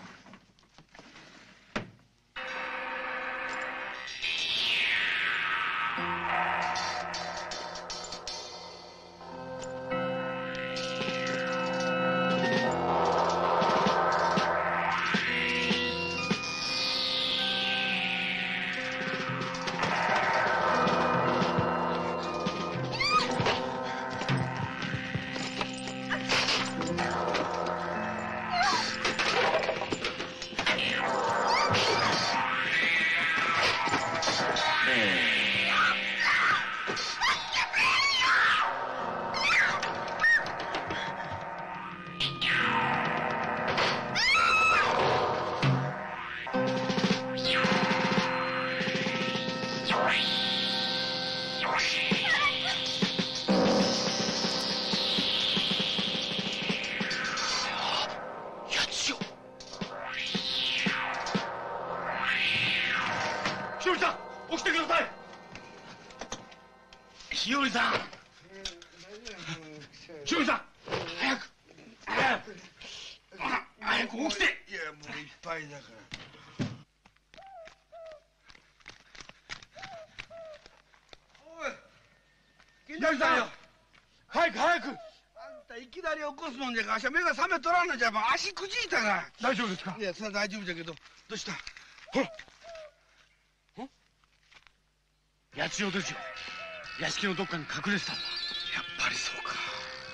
Speaker 12: 明日目が覚めとらんのじゃ。足くじいたが。
Speaker 2: 大丈夫ですか？
Speaker 12: いや、それは大丈夫だけど。どうした？ほら。
Speaker 2: 八千代ですよ。屋敷のどっかに隠れてたんだ。
Speaker 12: やっぱりそうか。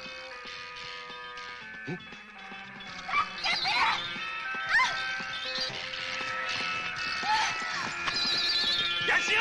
Speaker 2: 八千代！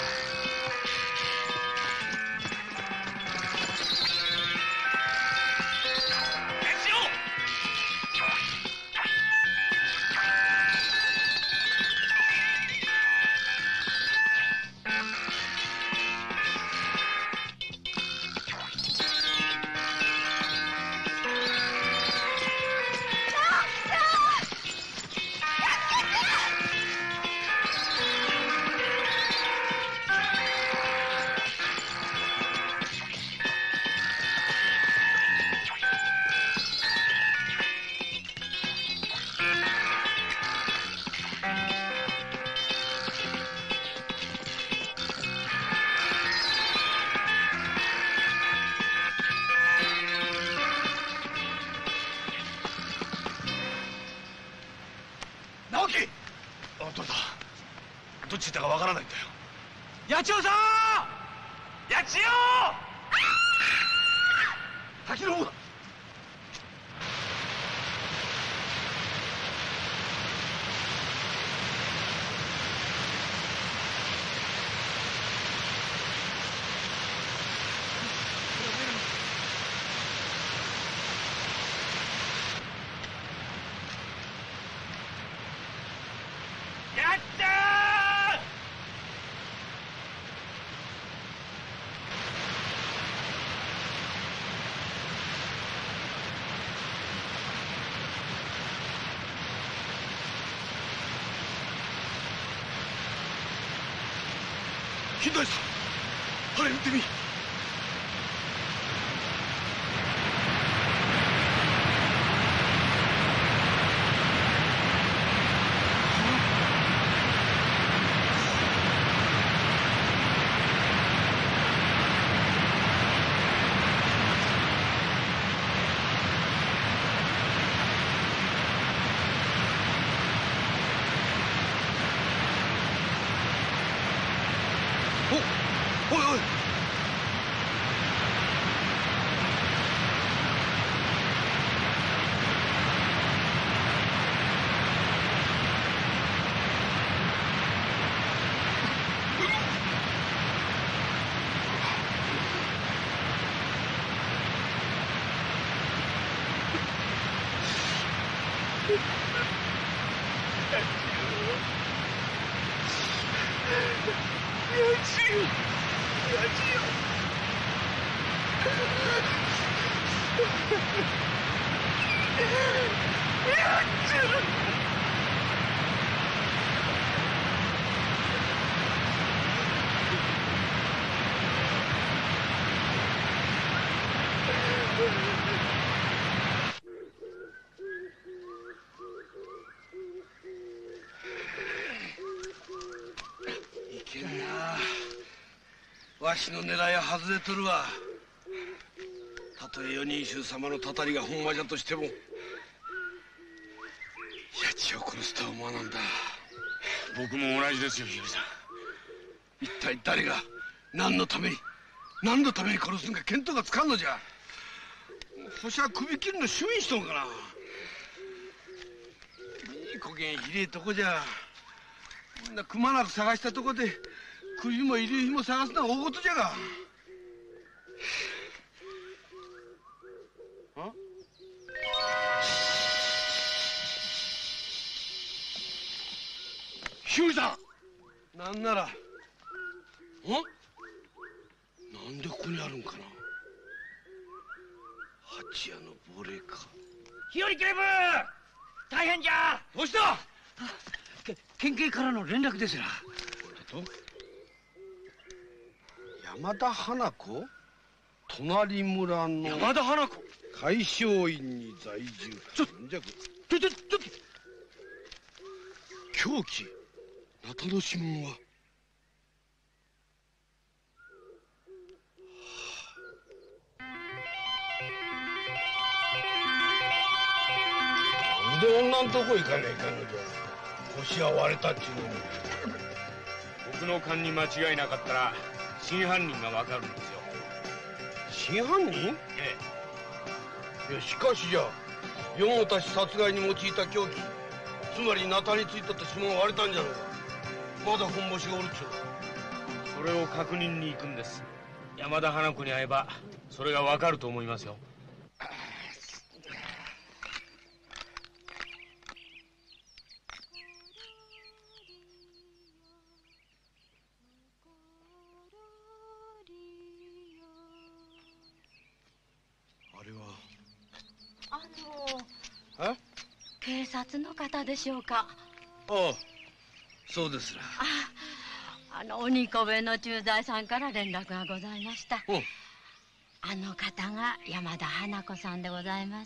Speaker 2: どっち行ったかわからないんだよ。
Speaker 17: 八千代さん！
Speaker 2: 八千代！
Speaker 12: 滝の方だ。金田さん、あれ見てみ。 いけんな。わしの狙いは外れとるわ。たとえ四人衆様のたたりがほんまじゃとしても八千を殺すとは思わなんだ。
Speaker 2: 僕も同じですよ、日和さん。
Speaker 12: 一体誰が何のために殺すんか見当がつかんのじゃ。ホシは首切るの趣味にしとんかな。いいこげんひれえとこじゃ。みんなくまなく探したとこで首も遺留品も探すのは大事じゃが。
Speaker 2: 日和さ
Speaker 12: ん、なんならなんでここにあるんかな。八谷の亡霊か。
Speaker 17: 日和警部、大変じゃ。
Speaker 12: どうした？
Speaker 17: 県警からの連絡ですら。
Speaker 12: 山田花子、隣村の
Speaker 17: 山田花子、
Speaker 12: 海将院に在住。ちょっ凶器、ナタの指紋は。なんで女んとこ行かねえかんのじゃ。腰は割れたっちゅうのに。
Speaker 3: 僕の勘に間違いなかったら真犯人がわかるんですよ。
Speaker 12: 真犯人？いや、しかしじゃ、四田氏殺害に用いた凶器、つまりナタについとった指紋が割れたんじゃろうが。まだ本星がおるっちゅう。
Speaker 3: それを確認に行くんです。山田花子に会えばそれがわかると思いますよ。
Speaker 4: 警察の方でしょうか？
Speaker 12: ああ、そうですら。
Speaker 4: 鬼小部の駐在さんから連絡がございました。あの方が山田花子さんでございます。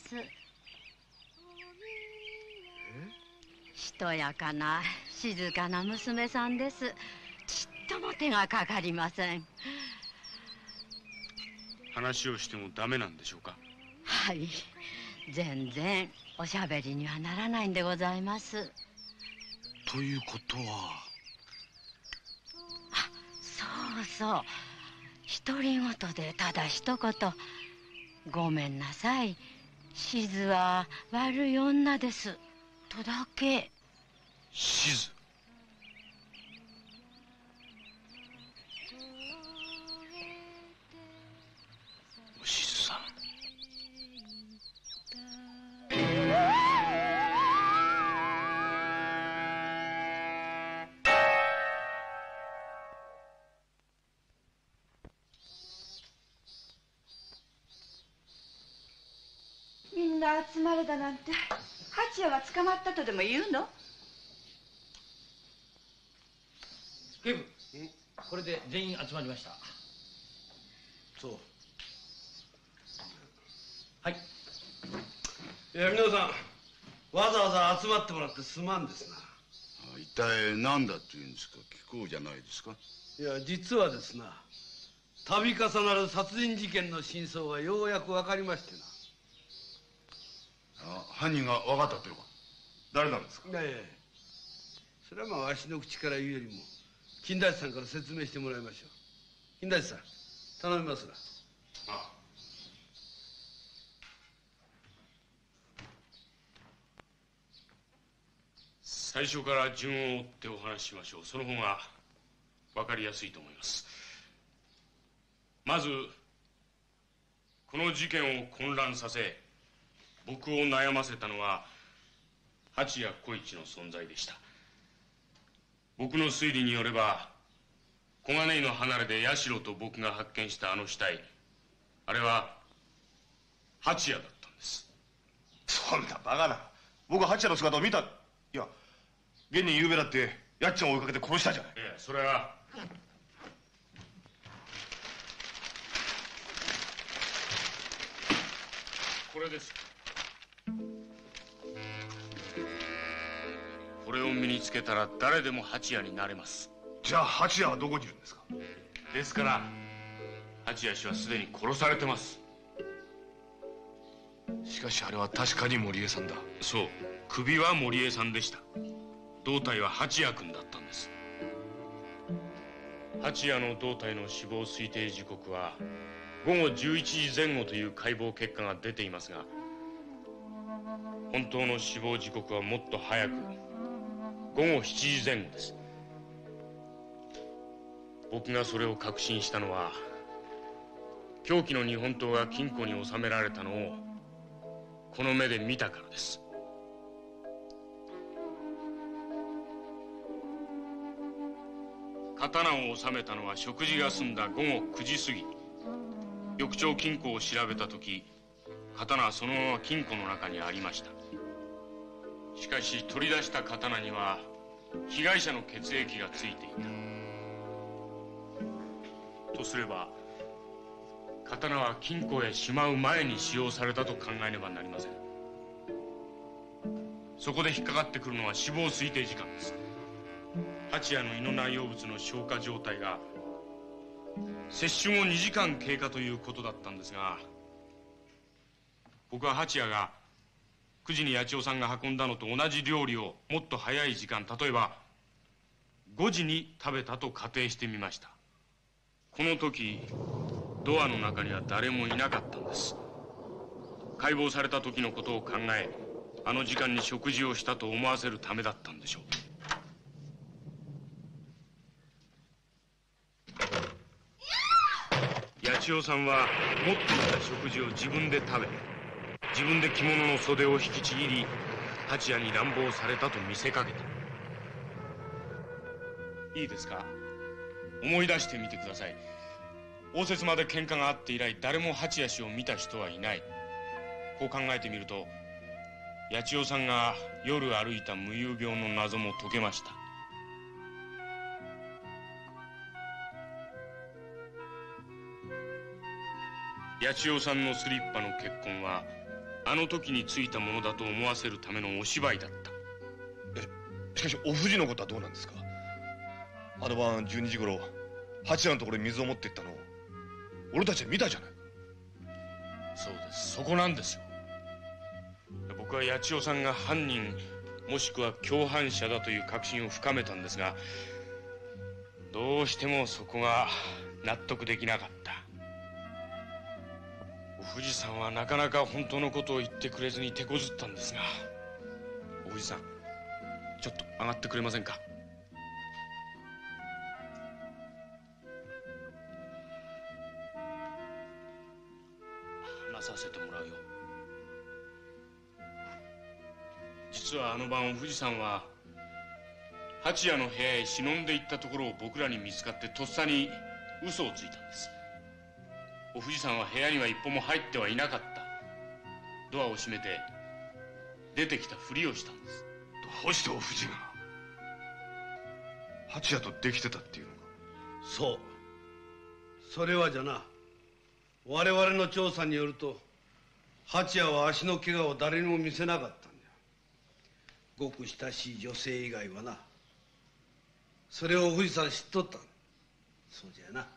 Speaker 4: しとやかな静かな娘さんです。ちっとも手がかかりません。
Speaker 3: 話をしてもダメなんでしょうか？
Speaker 4: はい、全然おしゃべりにはならないんでございます。
Speaker 12: ということは。
Speaker 4: そうそう、独り言でただ一言「ごめんなさい、しずは悪い女です」とだけ。
Speaker 12: しず？おしずさん。
Speaker 6: みんな集まれだなんて八谷が捕まったとでも言うの？
Speaker 17: 警部、これで全員集まりました。
Speaker 12: そう。
Speaker 17: はい。
Speaker 12: いや、皆さんわざわざ集まってもらってすまんですな。
Speaker 15: 一体何だっていうんですか？聞こうじゃないですか。
Speaker 12: いや、実はですな、度重なる殺人事件の真相がようやく分かりましてな。
Speaker 15: 犯人が分かったっていうのか？誰なんですか？
Speaker 12: いやいや、それはまあわしの口から言うよりも金田一さんから説明してもらいましょう。金田一さん、頼みますな。
Speaker 3: 最初から順を追ってお話ししましょう。その方が分かりやすいと思います。まずこの事件を混乱させ僕を悩ませたのは八谷小一の存在でした。僕の推理によれば小金井の離れで社と僕が発見したあの死体、あれは八谷だったんです。
Speaker 13: そんなバカな。僕は八谷の姿を見た。いや現に夕べだってやっちゃんを追いかけて殺したじゃない。
Speaker 3: いやそれはこれです。これを身につけたら誰でも八谷になれます。
Speaker 13: じゃあ八谷はどこにいるんですか？
Speaker 3: ですから八谷氏はすでに殺されてます。
Speaker 13: しかしあれは確かに森江さんだ。
Speaker 3: そう、首は森江さんでした。胴体は八谷君だったんです。八谷の胴体の死亡推定時刻は午後11時前後という解剖結果が出ていますが、本当の死亡時刻はもっと早く午後7時前後です。僕がそれを確信したのは凶器の日本刀が金庫に収められたのをこの目で見たからです。刀を収めたのは食事が済んだ午後9時過ぎ。翌朝金庫を調べた時、刀はそのまま金庫の中にありました。しかし取り出した刀には被害者の血液がついていたとすれば、刀は金庫へしまう前に使用されたと考えねばなりません。そこで引っかかってくるのは死亡推定時間です。八谷の胃の内容物の消化状態が摂取後2時間経過ということだったんですが、僕は八谷が9時に八千代さんが運んだのと同じ料理をもっと早い時間、例えば5時に食べたと仮定してみました。この時ドアの中には誰もいなかったんです。解剖された時のことを考え、あの時間に食事をしたと思わせるためだったんでしょう。八千代さんは持っていた食事を自分で食べ、自分で着物の袖を引きちぎり八谷に乱暴されたと見せかけた。いいですか、思い出してみてください。応接間で喧嘩があって以来誰も八谷氏を見た人はいない。こう考えてみると八千代さんが夜歩いた無遊病の謎も解けました。八千代さんのスリッパの血痕はあの時についたものだと思わせるためのお芝居だった。
Speaker 13: しかしお藤のことはどうなんですか？あの晩12時頃八谷のところに水を持って行ったのを俺たちは見たじゃない。
Speaker 3: そうです、そこなんですよ。僕は八千代さんが犯人もしくは共犯者だという確信を深めたんですが、どうしてもそこが納得できなかった。お藤さんはなかなか本当のことを言ってくれずに手こずったんですが、お藤さんちょっと上がってくれませんか？話させてもらうよ。実はあの晩お藤さんは八谷の部屋へ忍んで行ったところを僕らに見つかってとっさに嘘をついたんです。お藤さんは部屋には一歩も入ってはいなかった。ドアを閉めて出てきたふりをしたんです。
Speaker 13: どうしてお藤が八谷とできてたっていうのか？
Speaker 12: そう、それはじゃな、我々の調査によると八谷は足の怪我を誰にも見せなかったんだよ。ごく親しい女性以外はな。それをお藤さん知っとった。そうじゃな。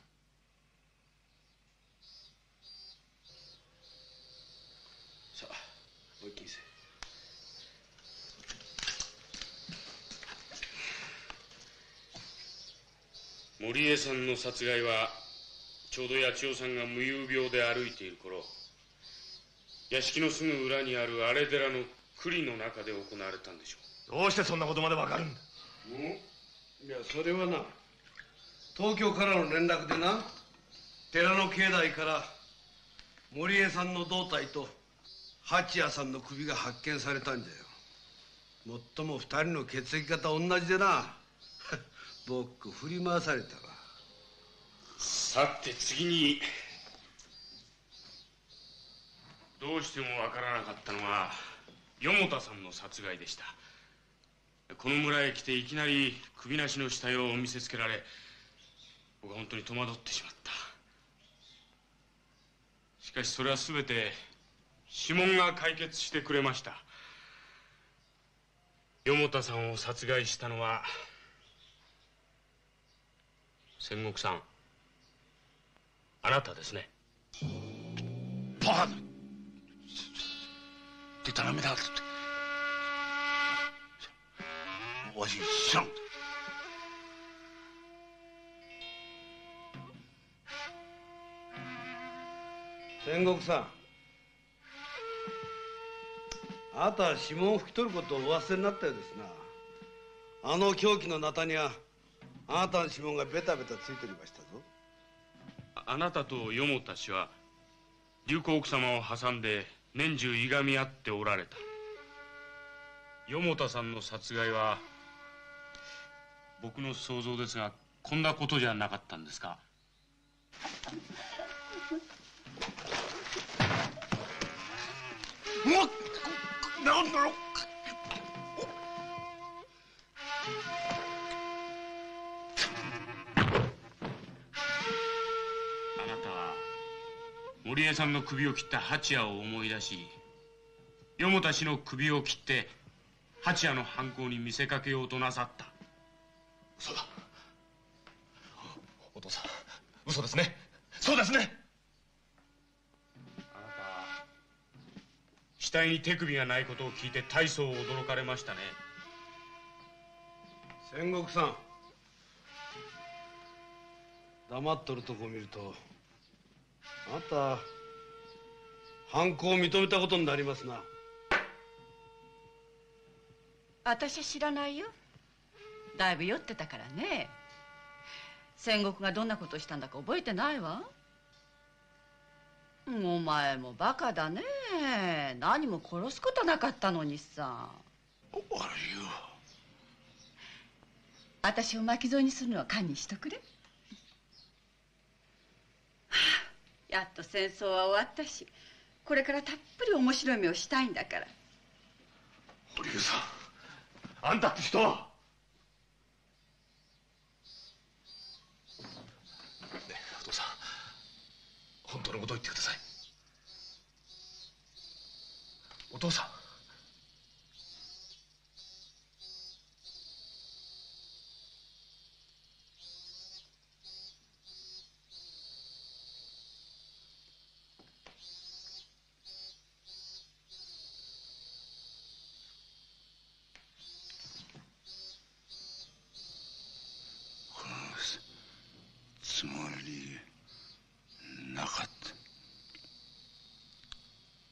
Speaker 12: さあおいきんせ。
Speaker 3: 森江さんの殺害はちょうど八千代さんが無遊病で歩いている頃、屋敷のすぐ裏にある荒れ寺の栗の中で行われたんでしょう。
Speaker 13: どうしてそんなことまでわかるんだ？
Speaker 12: いや、それはな、東京からの連絡でな、寺の境内から森江さんの胴体と八谷さんの首が発見されたんじゃよ。 もっとも二人の血液型同じでな。僕振り回されたわ。
Speaker 3: さて次にどうしてもわからなかったのが四田さんの殺害でした。この村へ来ていきなり首なしの死体を見せつけられ、僕は本当に戸惑ってしまった。しかしそれは全て指紋が解決してくれました。四田さんを殺害したのは仙石さん、あなたですね。
Speaker 2: バカだ。でたらめだって。わし知らん。
Speaker 12: 仙石さん、あなたは指紋を拭き取ることをお忘れになったようですな。あの凶器のナタにはあなたの指紋がベタベタついておりましたぞ。
Speaker 3: あなたと四田氏は龍子奥様を挟んで年中いがみ合っておられた。四田さんの殺害は僕の想像ですが、こんなことじゃなかったんですか？
Speaker 2: なんだろう。
Speaker 3: あなたは森江さんの首を切った蜂屋を思い出し、四田氏の首を切って蜂屋の犯行に見せかけようとなさった。
Speaker 13: 嘘だ。お父さん、嘘ですね。そうですね。
Speaker 3: あなたは死体に手首がないことを聞いて大層驚かれましたね。
Speaker 12: 仙石さん、黙っとるとこ見るとあなた犯行を認めたことになりますな。
Speaker 14: 私は知らないよ。だいぶ酔ってたからね。仙石がどんなことをしたんだか覚えてないわ。お前もバカだね。何も殺すことなかったのにさ。
Speaker 2: 悪いよ。
Speaker 14: 私を巻き添えにするのは堪忍しとくれ。はあ、やっと戦争は終わったし、これからたっぷり面白い目をしたいんだから。
Speaker 13: 堀江さん、あんたって人は。ねえ、お父さん、本当のことを言ってください。お父さん。
Speaker 2: つもりなかった。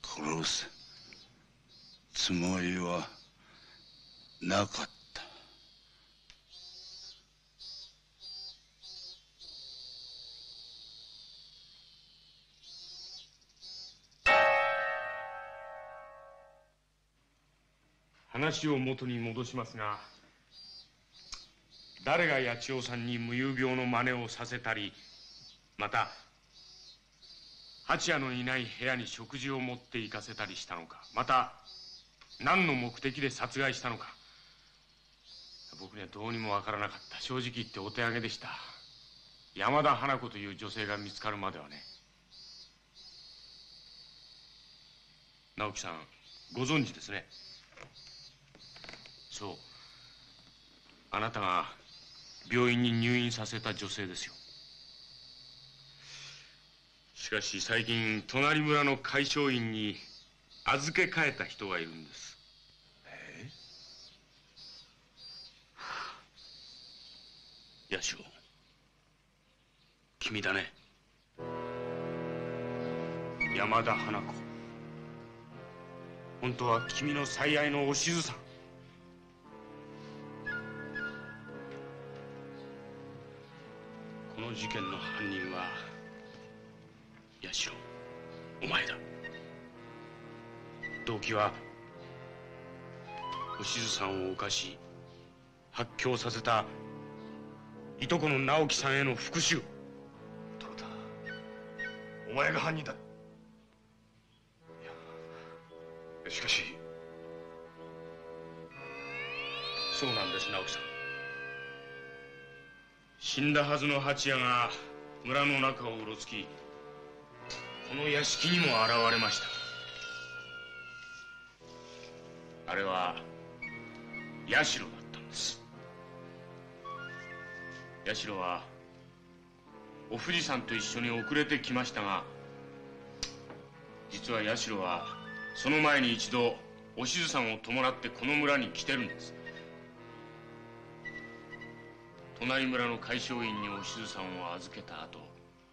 Speaker 2: 殺すつもりはなかった。
Speaker 3: 話を元に戻しますが、誰が八千代さんに無遊病の真似をさせたり、また蜂屋のいない部屋に食事を持って行かせたりしたのか、また何の目的で殺害したのか、僕にはどうにもわからなかった。正直言ってお手上げでした。山田花子という女性が見つかるまではね。直樹さん、ご存知ですね。そう、あなたが病院に入院させた女性ですよ。しかし最近隣村の海将院に預け替えた人がいるんです。八代、君だね。山田花子、本当は君の最愛のおしずさん。この事件の犯人は八代、お前だ。動機はおしずさんを犯し発狂させたいとこの直樹さんへの復讐。
Speaker 13: トラタ、お前が犯人だ。いや、しかし。
Speaker 3: そうなんです、直樹さん。死んだはずの蜂屋が村の中をうろつき、この屋敷にも現れました。あれは社だったんです。社はお富士山と一緒に遅れてきましたが、実は社はその前に一度おしずさんを弔ってこの村に来てるんです。隣村の海将院におしずさんを預けた後、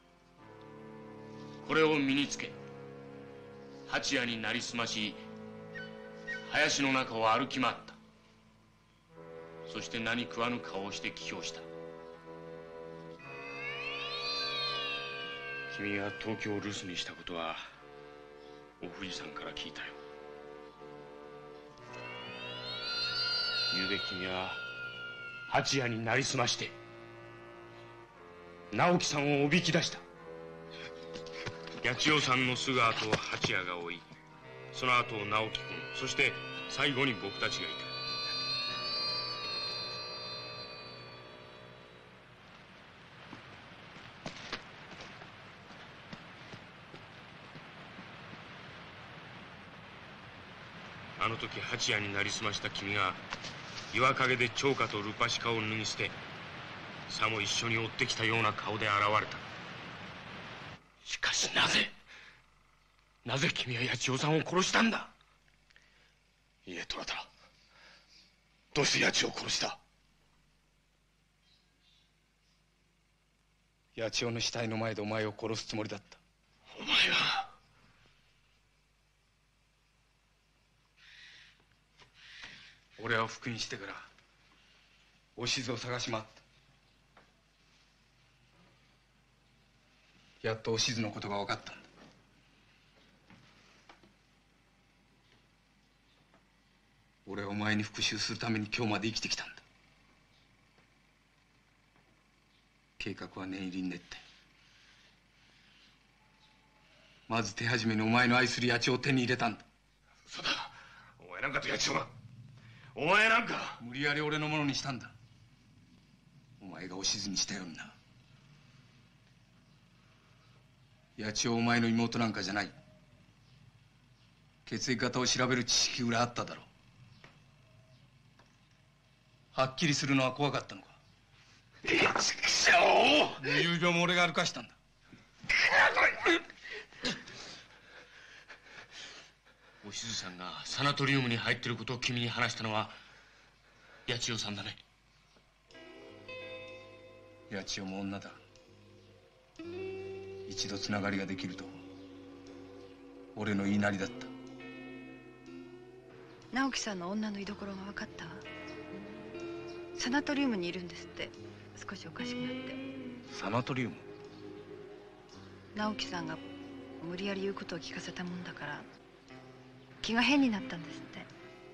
Speaker 3: これを身につけ蜂屋になりすまし、林の中を歩き回った。そして何食わぬ顔をして帰郷した。君が東京を留守にしたことはお富士さんから聞いたよ。ゆうべ君は蜂屋になりすまして直樹さんをおびき出した。八千代さんのすぐ後を蜂屋が追い、その後を直樹君、そして最後に僕たちがいた。あの時蜂屋になりすました君が岩陰で長花とルパシカを脱ぎ捨て、さも一緒に追ってきたような顔で現れた。しかしなぜ君は八千代さんを殺したんだ。
Speaker 13: いいえ、トラタ、どうして八千代を殺した？
Speaker 5: 八千代の死体の前でお前を殺すつもりだった。
Speaker 13: お前は。
Speaker 5: 俺は復員してからおしずを探し回った。やっとおしずのことが分かったんだ。俺はお前に復讐するために今日まで生きてきたんだ。計画は念入りに練って、まず手始めにお前の愛する八千代を手に入れたんだ。
Speaker 13: そうだ、お前なんかと八千代が、お前なんか
Speaker 5: 無理やり俺のものにしたんだ。お前がおしずにしたようにな。八千代お前の妹なんかじゃない。血液型を調べる知識ぐらいあっただろう。はっきりするのは怖かったのか。友情も俺が歩かしたんだ。
Speaker 3: おしずさんがサナトリウムに入ってることを君に話したのは八千代さんだね。
Speaker 5: 八千代も女だ。一度つながりができると俺の言いなりだった。
Speaker 6: 直樹さんの女の居所が分かったわ。サナトリウムにいるんですって。少しおかしくなって。
Speaker 5: サナトリウム？
Speaker 6: 直樹さんが無理やり言うことを聞かせたもんだから気が変になったんですって。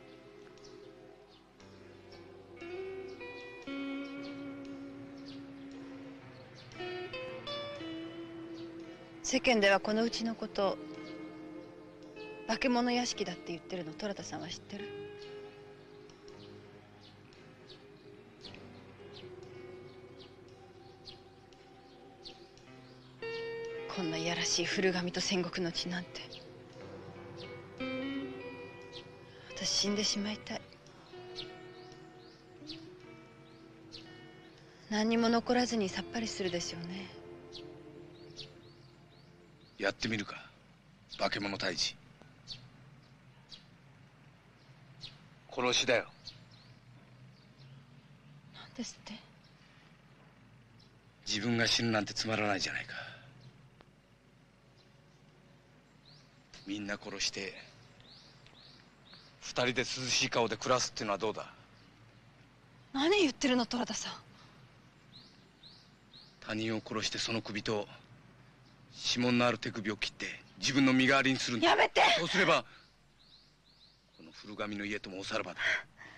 Speaker 6: 世間ではこのうちのこと化け物屋敷だって言ってるの虎田さんは知ってる？こんないやらしい古神と戦国の地なんて。私死んでしまいたい。何にも残らずにさっぱりするでしょうね。
Speaker 5: やってみるか、化け物退治。殺しだよ。
Speaker 6: なんですって？
Speaker 5: 自分が死ぬなんてつまらないじゃないか。みんな殺して二人で涼しい顔で暮らすっていうのはどうだ？
Speaker 6: 何言ってるの虎田さん。
Speaker 5: 他人を殺してその首と指紋のある手首を切って自分の身代わりにするんだ。
Speaker 6: やめて！
Speaker 5: そうすればこの古神の家ともおさらばだ。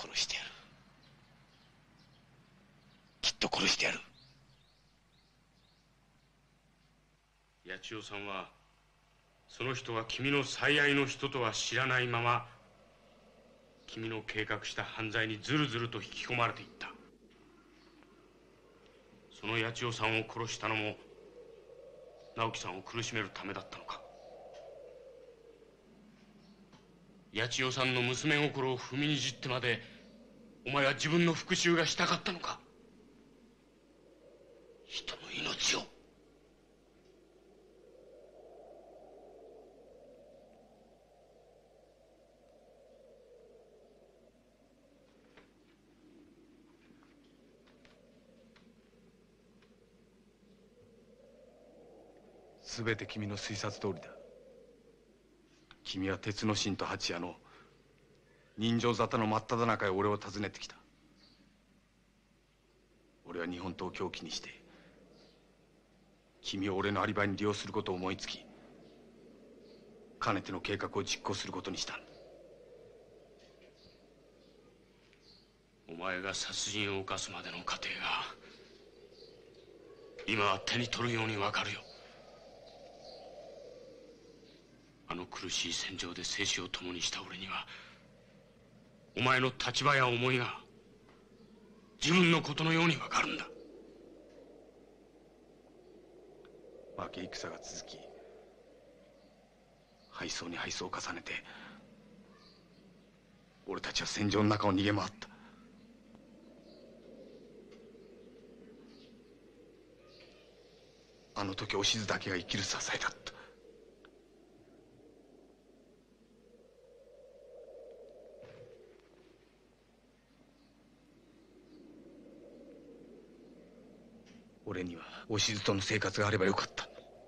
Speaker 2: 殺してやる。きっと殺してやる。
Speaker 3: 八千代さんはその人が君の最愛の人とは知らないまま君の計画した犯罪にずるずると引き込まれていった。その八千代さんを殺したのも直樹さんを苦しめるためだったのか。八千代さんの娘心を踏みにじってまでお前は自分の復讐がしたかったのか。人の命を。
Speaker 5: すべて君の推察通りだ。君は鉄の芯と八谷の人情沙汰の真っ只中へ俺を訪ねてきた。俺は日本刀を凶器にして君を俺のアリバイに利用することを思いつき、かねての計画を実行することにしたんだ。
Speaker 3: お前が殺人を犯すまでの過程が今は手に取るようにわかるよ。あの苦しい戦場で生死を共にした俺にはお前の立場や思いが自分のことのようにわかるんだ。
Speaker 5: 負け戦が続き、敗走に敗走を重ねて俺たちは戦場の中を逃げ回った。あの時おしずだけが生きる支えだった。俺にはおしずとの生活があればよかった。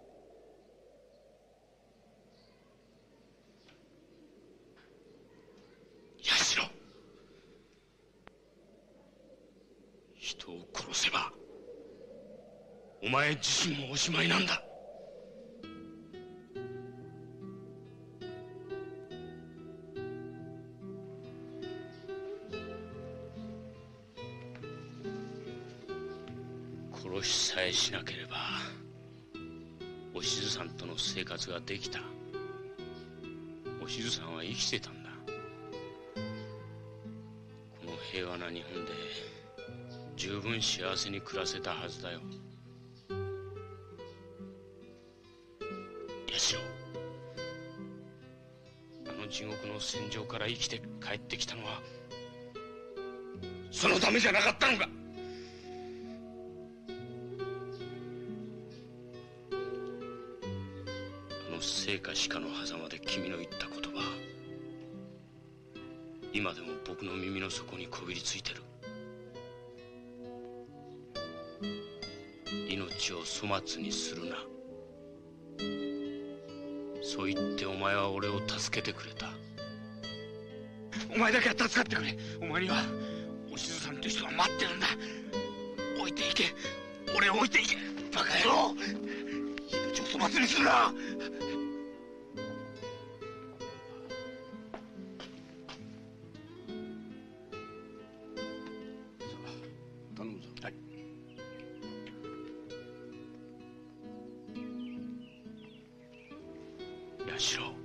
Speaker 3: 八代、人を殺せばお前自身もおしまいなんだ。殺しさえしなければおしずさんとの生活ができた。おしずさんは生きてたんだ。この平和な日本で十分幸せに暮らせたはずだよ。八代、あの地獄の戦場から生きて帰ってきたのはそのためじゃなかったのか。生か死かの狭間で君の言った言葉、今でも僕の耳の底にこびりついてる。命を粗末にするな、そう言ってお前は俺を助けてくれた。
Speaker 2: お前だけは助かってくれ。お前にはおしずさんという人が待ってるんだ。置いていけ、俺を置いていけ。バカ野郎、命を粗末にするな。
Speaker 12: 頼むぞ。はい。
Speaker 3: 八代、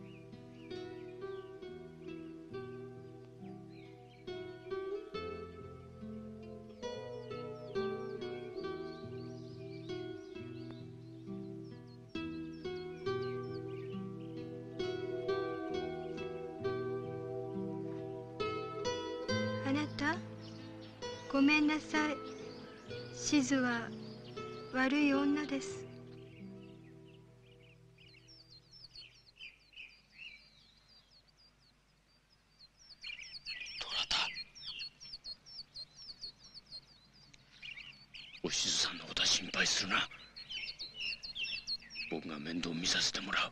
Speaker 18: あなた、ごめんなさい。しずは悪い女です。
Speaker 3: おしずさんのことは心配するな。僕が面倒見させてもらう。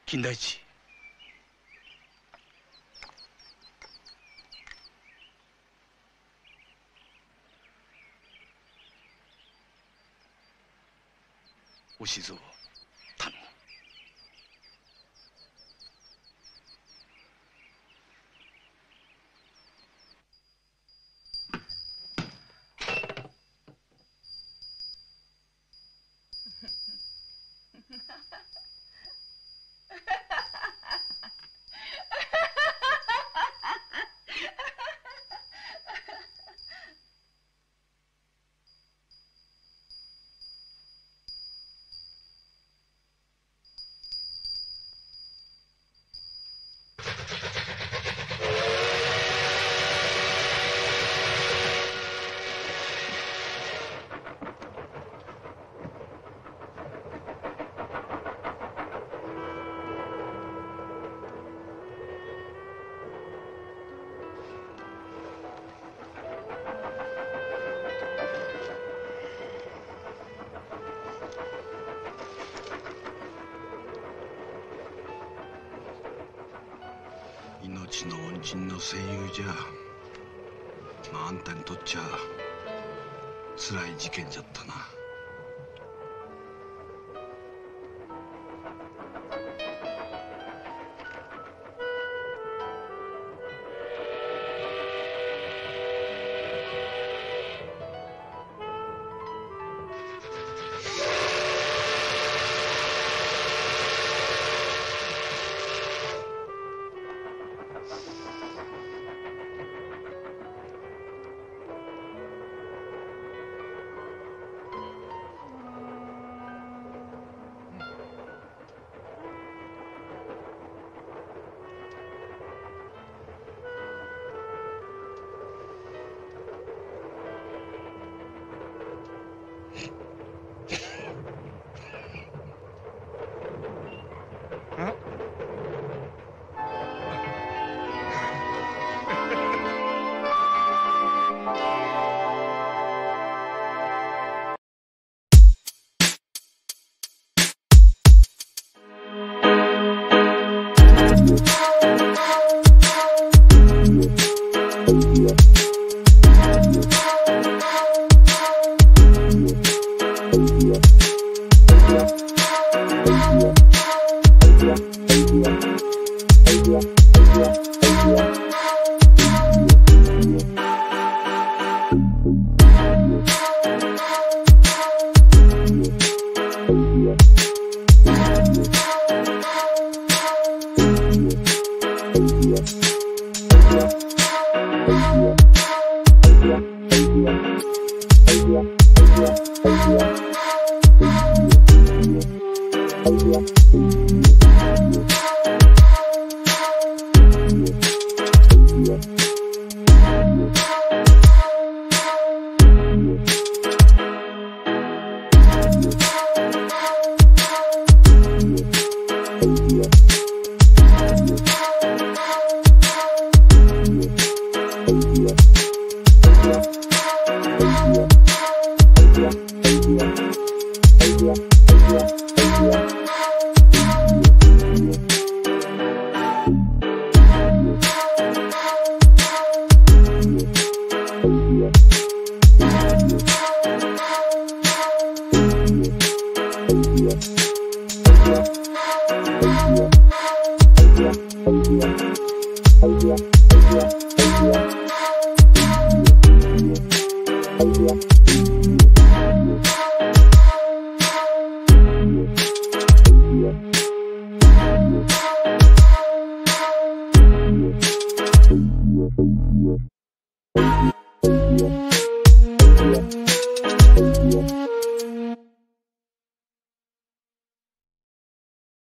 Speaker 2: 金田一。お静を頼む。命の恩人の戦友じゃ、あんたにとっちゃ辛い事件じゃったな。
Speaker 19: Yeah.